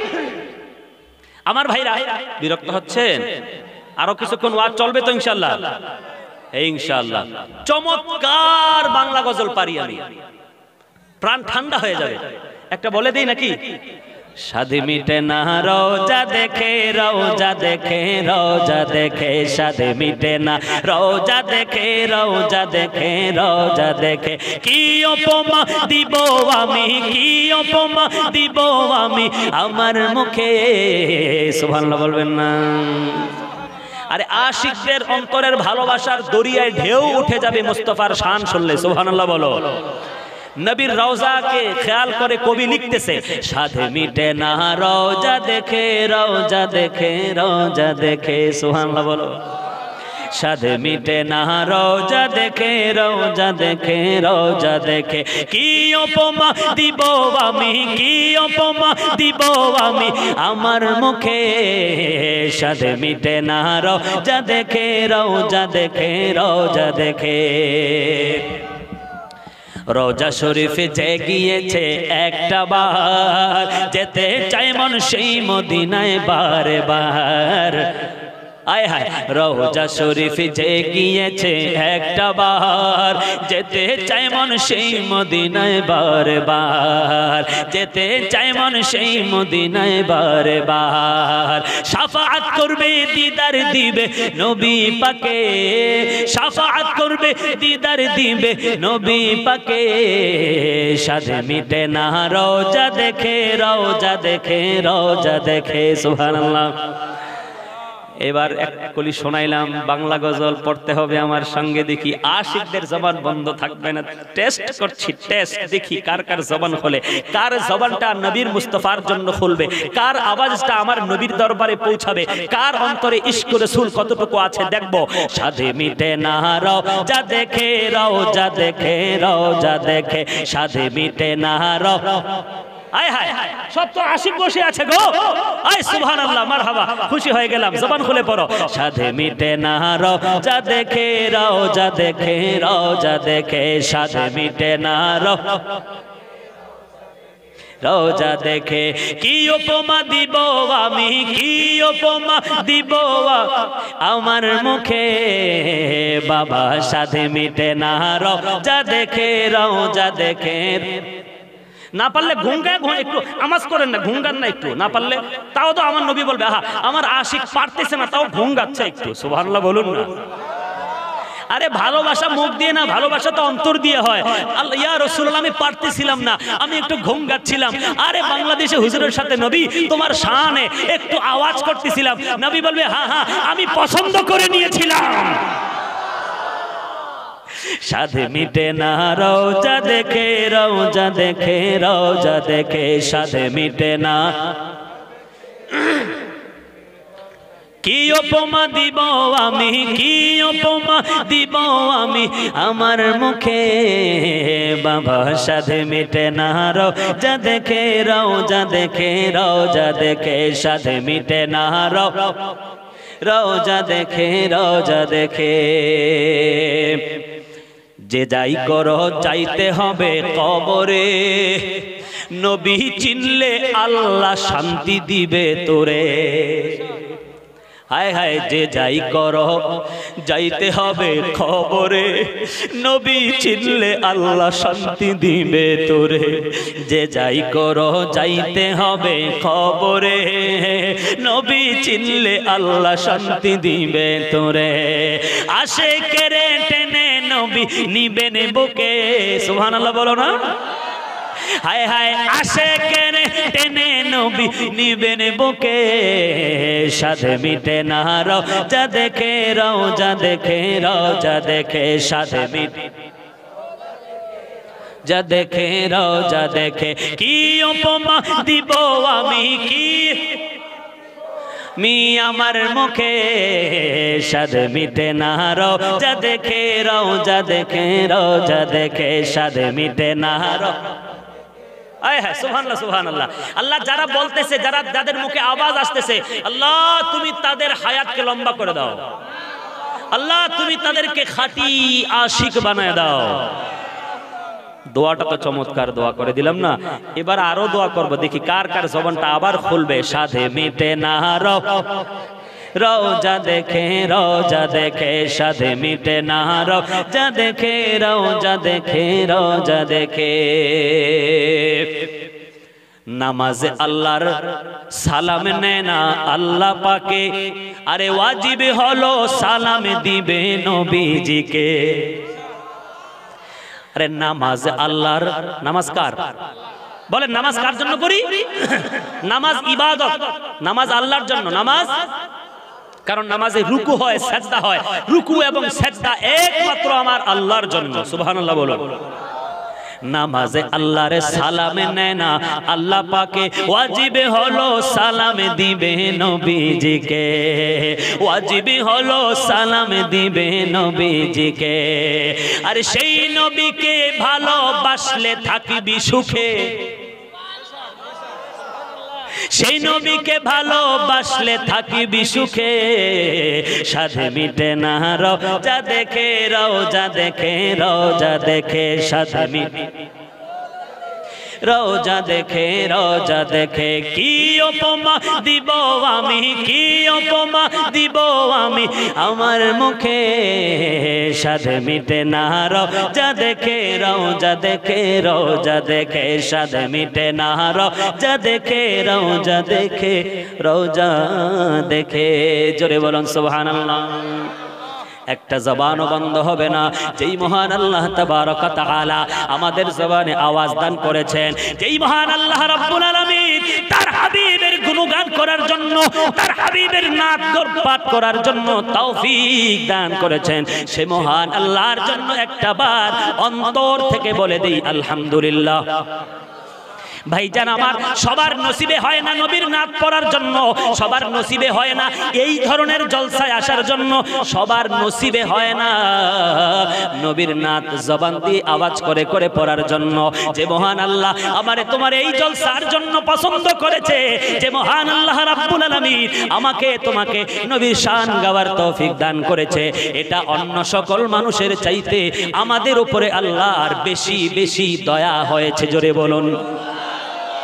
আমার ভাইরা, বিরক্ত হচ্ছেন? আরো কিছুক্ষণ ওয়াজ চলবে তো ইনশাআল্লাহ? ইনশাআল্লাহ। চমৎকার বাংলা গজল পারি আমি, প্রাণ ঠান্ডা হয়ে যাবে। একটা বলে দেই নাকি? শাদি মিটে না রোজা দেখে, রোজা দেখে, রোজা দেখে, শাদি মিটে না রোজা দেখে, রোজা দেখে, রোজা দেখে, কি উপমা দিব আমি, কি উপমা দিব আমি আমার মুখে। সুবহানাল্লাহ বলবেন না? আরে আশিকদের অন্তরের ভালোবাসার দরিয়ায় ঢেউ উঠে যাবে মুস্তাফার শান শুনলে। সুবহানাল্লাহ বলো। নবীর রওজাকে খেয়াল করে কবি লিখতেছে, সাধে মিটে না রওজা দেখে, রওজা দেখে, রওজা দেখে। সুবহানাল্লাহ বলো। সাধে মিটে না রওজা দেখে, রওজা দেখে, রওজা দেখে, কি উপমা দিব আমি, কি উপমা দিব আমি আমার মুখে। সাধে মিটে না রওজা দেখে, রওজা দেখে, রওজা দেখে। রোজা শরীফে যে গিয়েছে একটা বার, যেতে চাই মন সেই মদিনায় বারে বার। আয় হায়, রোজা শরীফ যে গিয়েছে একটা বার, যেতে চাই মন সেই মদিনায় বারে বার, যেতে চাই মন সেই মদিনায় বারে বার। শাফাআত করবে, দিদার দিবে নবী পাকে, শাফাআত করবে, দিদার দিবে নবী পাকে। সাধে মিটে না রোজা দেখে, রোজা দেখে, রোজা দেখে। সুবহানাল্লাহ। এবার এক কলি শোনাইলাম, বাংলা গজল পড়তে হবে আমার সঙ্গে। দেখি আশিকদের জবান বন্ধ থাকবে না। টেস্ট করছি, টেস্ট, দেখি কার কার জবান খোলে, কার জবানটা নবীর মুস্তাফার জন্য খুলবে, কার আওয়াজটা আমার নবীর দরবারে পৌঁছাবে, কার অন্তরে ইশক রাসূল কতটুকু আছে দেখবো। সাধে মিটে না রওজা দেখে, রওজা দেখে, রওজা দেখে, সাধে মিটে না রওজা। আয় হায়, সব তো আশিক বসে আছে গো। আয় সুবহানাল্লাহ, মারহাবা, খুশি হয়ে গেলাম। জবান খুলে পড়ো। সাধে মিটে না রওজা দেখে, রওজা দেখে, রওজা দেখে, সাধে মিটে না রওজা। রওজা দেখে। কি উপমা দিব আমি, কি উপমা দিব আমার মুখে, বাবা সাধে মিটে না রওজা দেখে, রওজা দেখে। না পারলে ঘুমগায় একটু আওয়াজ করেন না, ঘুমগান না একটু, না পারলে তাও তো আমার নবী বলবে আহা আমার আশিক পারতেছে না তাও ঘুমগাচ্ছে একটু, সুবহানাল্লাহ বলুন না। আরে ভালোবাসা মুখ দিয়ে না, ভালোবাসা তো অন্তর দিয়ে হয়। আল্লাহ ইয়া রাসূলুল্লাহ আমি পারতেছিলাম না, আমি একটু ঘুম গাচ্ছিলাম। আরে বাংলাদেশে হুজুরের সাথে নবী তোমার শানে একটু আওয়াজ করতেছিলাম, নবী বলবে হ্যাঁ হ্যাঁ আমি পছন্দ করে নিয়েছিলাম। সাধে মিটে না রওজা দেখে, রওজা দেখে, রওজা দেখে, সাধে মিটে না। কি উপমা দিব আমি, কি উপমা দিব আমি আমার মুখে, বাবা সাধে মিটে না রওজা দেখে, রওজা দেখে, রওজা দেখে, সাধে মিটে না রওজা দেখে, রওজা দেখে। যে যাই করো যাইতে হবে কবরে, নবী চিনলে আল্লাহ শান্তি দিবে তোরে। হায় হায় যে যাই করো যাইতে হবে খবরে, নবী চিনলে আল্লাহ শান্তি দিবে তোরে। যে যাই করো যাইতে হবে খবরে, নবী চিনলে আল্লাহ শান্তি দিবে তোরে। আশিকেরে টেনে নবী নিবেন বুকে, সুবহানাল্লাহ বলো না। হায় হায় আশিকের টেনে নবী নিবেন বুকে, সাধে মিটে না রওজা দেখে, রওজা দেখে, রওজা দেখে, সাধে মিটে যা দেখে, রওজা দেখে। কি উপমা দিব আমি, কি মি আমার মুখে, সাধে মিটে না রওজা দেখে, রওজা দেখে, রওজা দেখে, সাধে মিটে না। আয় হ্যাঁ সুবহানাল্লাহ সুবহানাল্লাহ। আল্লাহ যারা বলতেছে, যারা যাদের মুখে আওয়াজ আসতেছে, আল্লাহ তুমি তাদের হায়াতকে লম্বা করে দাও, আল্লাহ তুমি তাদেরকে খাঁটি আশিক বানায় দাও। দোয়াটা তো চমৎকার দোয়া করে দিলাম না, এবার আরো দোয়া করব, দেখি কার কার জবানটা আবার খুলবে। সাধে মিটে না রওজা দেখে, রওজা দেখে, সাধে মিটে না রওজা দেখে, রওজা দেখে, রওজা দেখে। নামাজে আল্লাহর সালাম নেয় না আল্লাহ পাকে, আরে ওয়াজিব হলো সালাম দিবে নবীজিকে। আরে নামাজ আল্লাহর, নামাজ কার বলেন, নামাজ কার জন্য করি? নামাজ ইবাদত, নামাজ আল্লাহর জন্য। নামাজ কারণ নামাজে রুকু হয়, সেজদা হয়, রুকু এবং সেজদা একমাত্র আমার আল্লাহর জন্য, সুবহানাল্লাহ বলুন। নামাজে আল্লাহর সালাম নেয় না আল্লাহ পাকে, ওয়াজিবে হলো সালাম দিবে নবীজিকে, ওয়াজিবে হলো সালাম দিবে নবীজিকে। আর সেই নবীকে ভালোবাসলে থাকিবি সুখে, সেই নবীকে ভালোবাসলে থাকিবি সুখে। সাধে মিটে না রওজা দেখে, রওজা দেখে, রওজা দেখে, সাধে মিটে রওজা দেখে, রওজা দেখে। কি উপমা দিব আমি, কি উপমা দিব আমি আমার মুখে, সাধে মিটে না রওজা দেখে, রওজা দেখে, রওজা দেখে, সাধে মিটে না রওজা দেখে, রওজা দেখে, রওজা দেখে। জোরে বলুন সুবহানাল্লাহ। একটা জবানও বন্ধ হবে না, যেই মহান আল্লাহ তাবারক তাআলা আমাদের জবানে আওয়াজ দান করেছেন, যেই মহান আল্লাহ রাব্বুল আলামিন তার হাবিবের গুণগান করার জন্য, তার হাবিবের নাত পাঠ করার জন্য তৌফিক দান করেছেন, সে মহান আল্লাহর জন্য একটা বার অন্তর থেকে বলে দেই আলহামদুলিল্লাহ। ভাইজান আমার, সবার নসিবে হয় না নবীর নাত পড়ার জন্য, সবার নসিবে হয় না এই ধরনের জলসায় আসার জন্য, সবার নসিবে হয় না নবীর নাত জবান দিয়ে আওয়াজ করে করে পড়ার জন্য। যে মহান আল্লাহ আমারে তোমার এই জলসার জন্য পছন্দ করেছে, যে মহান আল্লাহ রাব্বুল আলামিন আমাকে তোমাকে নবীর শান গাওয়ার তৌফিক দান করেছে, এটা অন্য সকল মানুষের চাইতে আমাদের উপরে আল্লাহর বেশি বেশি দয়া হয়েছে। জোরে বলুন।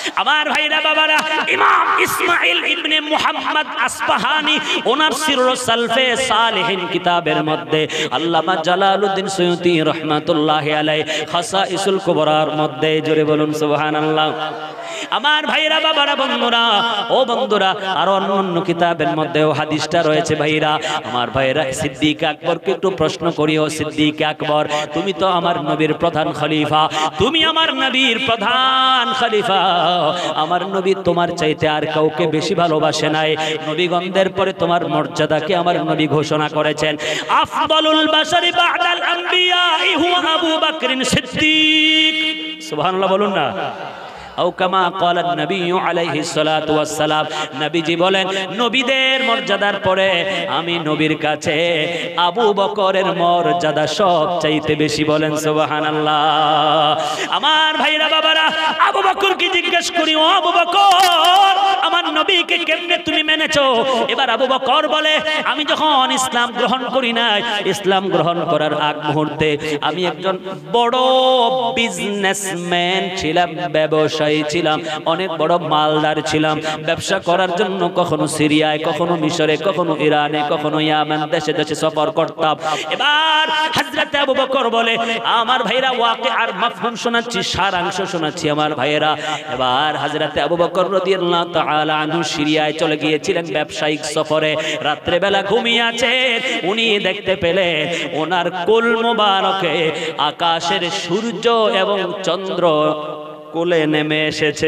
আমার ভাইরা বাবারা, ইমাম ইসমাইল ইবনে মুহাম্মদ আসবাহানি ওনার সিররুস সালফে সালেহিন কিতাবের মধ্যে আল্লামা জালালউদ্দিন সুয়ুতি রাহমাতুল্লাহি আলাইহি খাসাইসুল কুবরার মধ্যে, জোরে বলুন সুবহানাল্লাহ। আমার ভাইরা বাবারা, বন্ধুরা ও বন্ধুরা, আর অন্য কিতাবের মধ্যেও হাদিসটা রয়েছে। ভাইরা আমার ভাইরা, সিদ্দিক আকবরকে একটু প্রশ্ন করি, ও সিদ্দিক আকবর, তুমি তো আমার নবীর প্রধান খলিফা, তুমি আমার নবীর প্রধান খলিফা, আমার নবী তোমার চাইতে আর কাউকে বেশি ভালোবাসে নাই, নবীগণদের পরে তোমার মর্যাদাকে আমার নবী ঘোষণা করেছেন, আফদালুল বাশারি বা'দাল আম্বিয়া হুয়া আবু বকর সিদ্দিক। সুবহানাল্লাহ বলুন না। আও কামা ক্বালা নবী আলাইহিস সালাতু ওয়াস সালাম, নবীজি বলেন নবীদের মর্যাদার পরে আমি নবীর কাছে আবু বকরের মর্যাদা সবচাইতে বেশি। বলেন সুবহানাল্লাহ। আমার ভাইরা বাবারা, আবু বকরকে জিজ্ঞেস করি, ও আবু বকর, আমার নবীকে কেমনে তুমি মেনেছো? এবার আবু বকর বলে, আমি যখন ইসলাম গ্রহণ করি নাই, ইসলাম গ্রহণ করার আগ মুহূর্তে আমি একজন বড় বিজনেসম্যান ছিলাম, ব্যবসা ছিলাম, অনেক বড় মালদার ছিলাম, ব্যবসা করার জন্য কখনো সিরিয়ায়, কখনো মিশরে, কখনো ইরানে, কখনো ইয়ামান দেশে দেশে সফর করতাম। এবার হযরত আবু বকর বলে, আমার ভাইরা ওয়াকিআর মাফহুম শোনাচ্ছি, সারাংশ শোনাচ্ছি আমার ভাইরা। এবার হযরত আবু বকর রাদিয়াল্লাহু তাআলা আনহু সিরিয়ায় চলে গিয়েছিলেন ব্যবসায়িক সফরে, রাত্রে বেলা ঘুমিয়ে আছেন, উনি দেখতে পেলেন ওনার কুল মুবারকে আকাশের সূর্য এবং চন্দ্র কোলে নেমে এসেছে।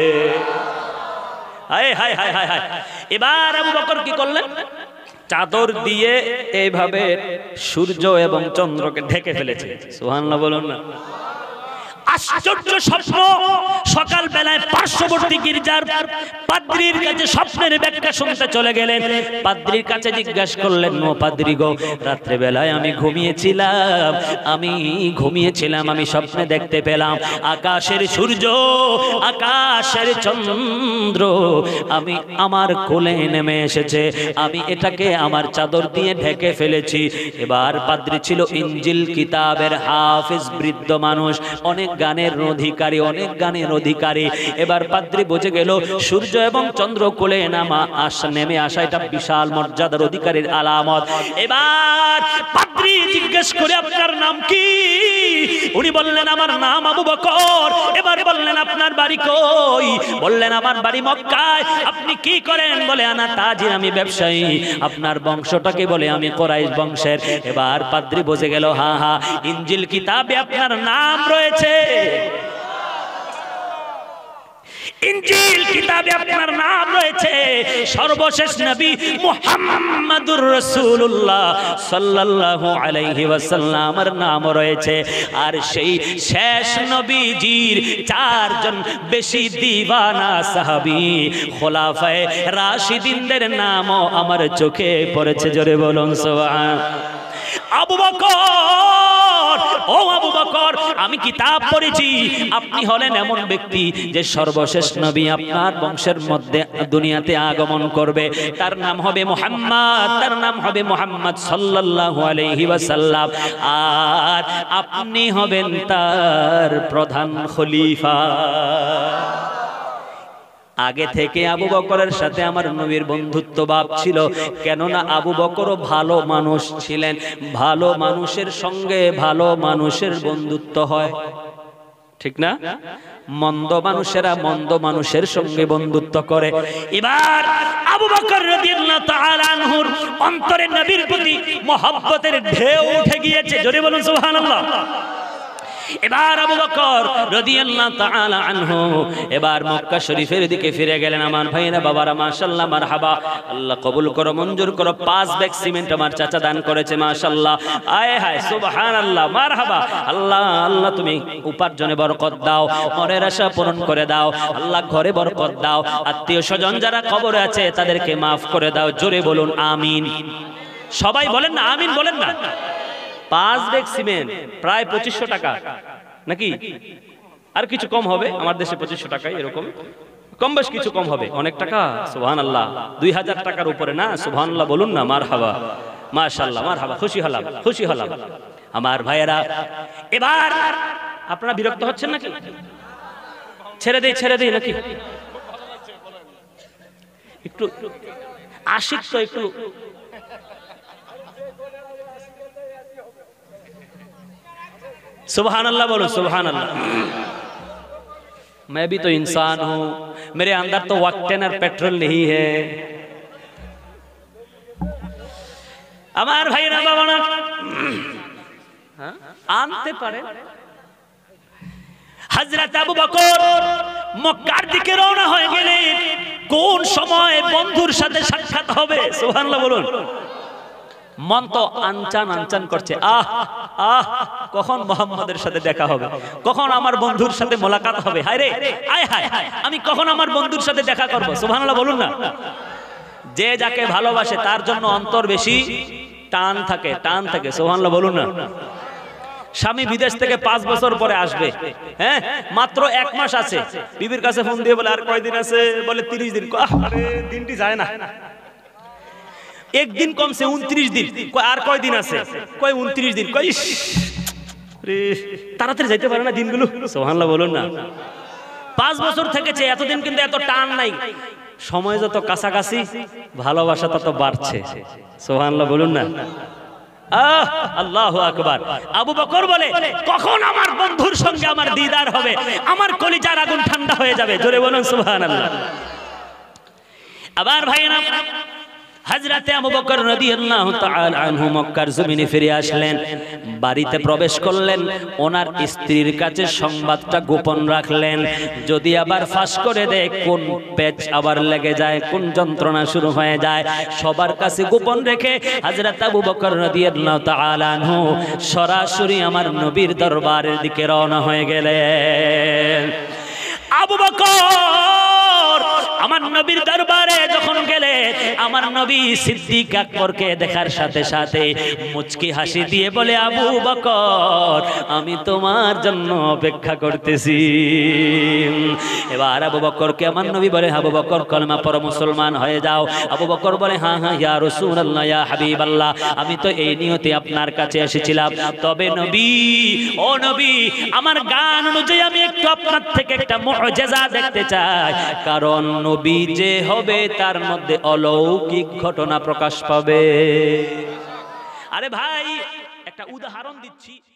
হায় হায় হায় হায় হায়। এবার আবু বকর কি করলেন? চাদর দিয়ে এইভাবে সূর্য এবং চন্দ্রকে ঢেকে ফেলেছে। সুবহানাল্লাহ বলুন না। আশ্চর্য স্বপ্ন। সকাল বেলায় পার্শ্ববর্তী গির্জার পাদ্রীর কাছে স্বপ্নের ব্যাখ্যা শুনতে চলে গেলেন। পাদ্রীর কাছে জিজ্ঞাসা করলেন, ও পাদ্রী গো, রাত্রে বেলায় আমি ঘুমিয়েছিলাম, আমি ঘুমিয়েছিলাম আমি স্বপ্নে দেখতে পেলাম আকাশের সূর্য, আকাশের চন্দ্র আমি আমার কোলে নেমে এসেছে, আমি এটাকে আমার চাদর দিয়ে ঢেকে ফেলেছি। এবার পাদ্রী ছিল ইনজিল কিতাবের হাফেজ, বৃদ্ধ মানুষ, অনেক গানের অধিকারী, অনেক গানের অধিকারী। এবার পাদ্রী বুঝে গেল সূর্য এবং চন্দ্র কোলে নামা আসা নেমে আসা এটা বিশাল মর্যাদার অধিকারীর আলামত। এবার পাদ্রী জিজ্ঞেস করে, আপনার নাম কি? উনি বললেন, আমার নাম আবু বকর। এবার বললেন, আপনার বাড়ি কই? বললেন, আমার বাড়ি মক্কায়। আপনি কি করেন? বলে, আনা তাজির, আমি ব্যবসায়ী। আপনার বংশটাকে? বলে, আমি কুরাইশ বংশের। এবার পাদ্রী বুঝে গেল, হা হা, ইনজিল কিতাবে আপনার নাম রয়েছে, ইনজিল কিতাবে আপনার নাম রয়েছে, সর্বশেষ নবী মুহাম্মাদুর রাসূলুল্লাহ সাল্লাল্লাহু আলাইহি ওয়াসাল্লামের নাম রয়েছে। আর সেই শেষ নবীজির চারজন বেশি দিওয়ানা সাহাবী খোলাফায়ে রাশিদিনদের নামও আমার চোখে পড়েছে। জোরে বলুন সুবহান। আবু বকর, ও আবু বকর, আমি কিতাব পড়েছি, আপনি হলেন এমন ব্যক্তি যে সর্বশেষ নবী আপনার বংশের মধ্যে দুনিয়াতে আগমন করবে, তার নাম হবে মুহাম্মদ, তার নাম হবে মুহাম্মদ সাল্লাল্লাহু আলাইহি ওয়াসাল্লাম, আর আপনি হবেন তার প্রধান খলিফা। আগে থেকে আবু বকরের সাথে আমার নবীর বন্ধুত্ব ভাব ছিল, কেননা আবু বকরও ভালো মানুষ ছিলেন। ভালো মানুষের সঙ্গে ভালো মানুষের বন্ধুত্ব হয়, ঠিক না? মন্দ মানুষেরা মন্দ মানুষের সঙ্গে বন্ধুত্ব করে। এবার আবু বকর রাদিয়াল্লাহু তাআলা আনহুর অন্তরে নবীর প্রতি মহব্বতের ঢেউ উঠে গিয়েছে। জোরে বলুন সুবহানাল্লাহ। এবার আবু বকর রাদিয়াল্লাহু তাআলা আনহু এবার মক্কা শরীফের দিকে ফিরে গেলেন। আমার ভাইরা বাবারা, মাশাআল্লাহ, মারহাবা, আল্লাহ কবুল করো, মঞ্জুর করো। পাঁচ ব্যাগ সিমেন্ট আমার চাচা দান করেছে, মাশাআল্লাহ, আয় হায়, সুবহানাল্লাহ, মারহাবা। আল্লাহ আল্লাহ তুমি উপার্জনে বরকত দাও, মনের আশা পূরণ করে দাও, আল্লাহ ঘরে বরকত দাও, আত্মীয় স্বজন যারা কবরে আছে তাদেরকে মাফ করে দাও। জোরে বলুন আমিন। সবাই বলেন না আমিন, বলেন না। পাঁচ ব্যাগ সিমেন্ট প্রায় পঁচিশশো টাকা, নাকি আর কিছু কম হবে? আমার দেশে পঁচিশশো টাকায় এরকম কম বেশ কিছু কম হবে, অনেক টাকা। সুবহানাল্লাহ, দুই হাজার টাকার উপরে না? সুবহানাল্লাহ বলুন না, মারহাবা, মাশাআল্লাহ, মারহাবা, খুশি হলাম, খুশি হলাম। আমার ভাইয়েরা, এবার আপনারা বিরক্ত হচ্ছেন নাকি? ছেড়ে দেই ছেড়ে দেই নাকি একটু আশিক তো একটু सुभान अल्लाह बोलो सुभान अल्लाह। मैं भी तो इंसान हूं, मेरे अंदर तो ऑक्टेन और पेट्रोल नहीं है। আমার ভাইরা বাবারা আনতে পারে হযরত আবু বকর মক্কার দিকে রওনা হয়ে গেলেন। কোন সময় বন্ধুর সাথে সাক্ষাৎ হবে সুবহানাল্লাহ বলুন। মন তো আনচান আনচান করছে, আহ আহ কখন মুহাম্মাদের সাথে দেখা হবে, কখন আমার বন্ধুর সাথে মোলাকাত হবে, হায় রে আয় হায় আমি কখন আমার বন্ধুর সাথে দেখা করব সুবহানাল্লাহ বলুন না। যে যাকে ভালোবাসে তার জন্য অন্তর বেশি টান থাকে, টান থাকে সুবহানাল্লাহ বলুন না। স্বামী বিদেশ থেকে পাঁচ বছর পরে আসবে, হ্যাঁ মাত্র এক মাস আছে, বিবির কাছে ফোন দিয়ে বলে আর কয়দিন আছে, বলে তিরিশ দিন। আরে দিনটি যায় না, একদিন কমছে উনত্রিশ দিন, আর কয়দিন আছে, কয় উনত্রিশ দিন, কয় তাড়াতাড়ি যাইতে পারে না দিনগুলো সুবহানাল্লাহ বলুন না। পাঁচ বছর থেকেছে, এতদিন কিন্তু এত টান নাই। সময় যত কাছাকাছি ভালোবাসা তত বাড়ছে সুবহানাল্লাহ বলুন না। আহ আল্লাহু আকবার। আবু বকর বলে কখন আমার বন্ধুর সঙ্গে আমার দিদার হবে, আমার কলিজার আগুন ঠান্ডা হয়ে যাবে, জোরে বলুন সুবহানাল্লাহ। আবার ভাইরা হযরত আবু বকর রাদিয়াল্লাহু তাআলা আনহু মক্কার জমিনে ফিরে আসলেন, বাড়িতে প্রবেশ করলেন, ওনার স্ত্রীর কাছে সংবাদটা গোপন রাখলেন। যদি আবার ফাঁস করে দেয়, কোন পেচ আবার লেগে যায়, কোন যন্ত্রণা শুরু হয়ে যায়, সবার কাছে গোপন রেখে হযরত আবু বকর রাদিয়াল্লাহু তাআলা আনহু সরাসরি আমার নবীর দরবারের দিকে রওনা হয়ে গেলেন। আবু বকর আমার নবীর দরবারে যখন গেলে, আমার নবী সিদ্দিক আকবরকে দেখার সাথে সাথে মুচকি হাসি দিয়ে বলে, আবু বকর আমি তোমার জন্য অপেক্ষা করতেছি। এবার আবু বকরকে আমার নবী বলে, আবু বকর কলমা পড়ো, মুসলমান হয়ে যাও। আবু বকর বলে, হ্যাঁ হ্যাঁ ইয়া রাসূলুল্লাহ ইয়া হাবিবাল্লাহ, আমি তো এই নিয়তে আপনার কাছে এসেছিলাম, তবে নবী ও নবী আমার গান অনুযায়ী আমি একটু আপনার থেকে একটা মুআজিজা দেখতে চাই, কারণ নবী যে হবে তার মধ্যে অলৌকিক ঘটনা প্রকাশ পাবে। আরে ভাই একটা উদাহরণ দিচ্ছি।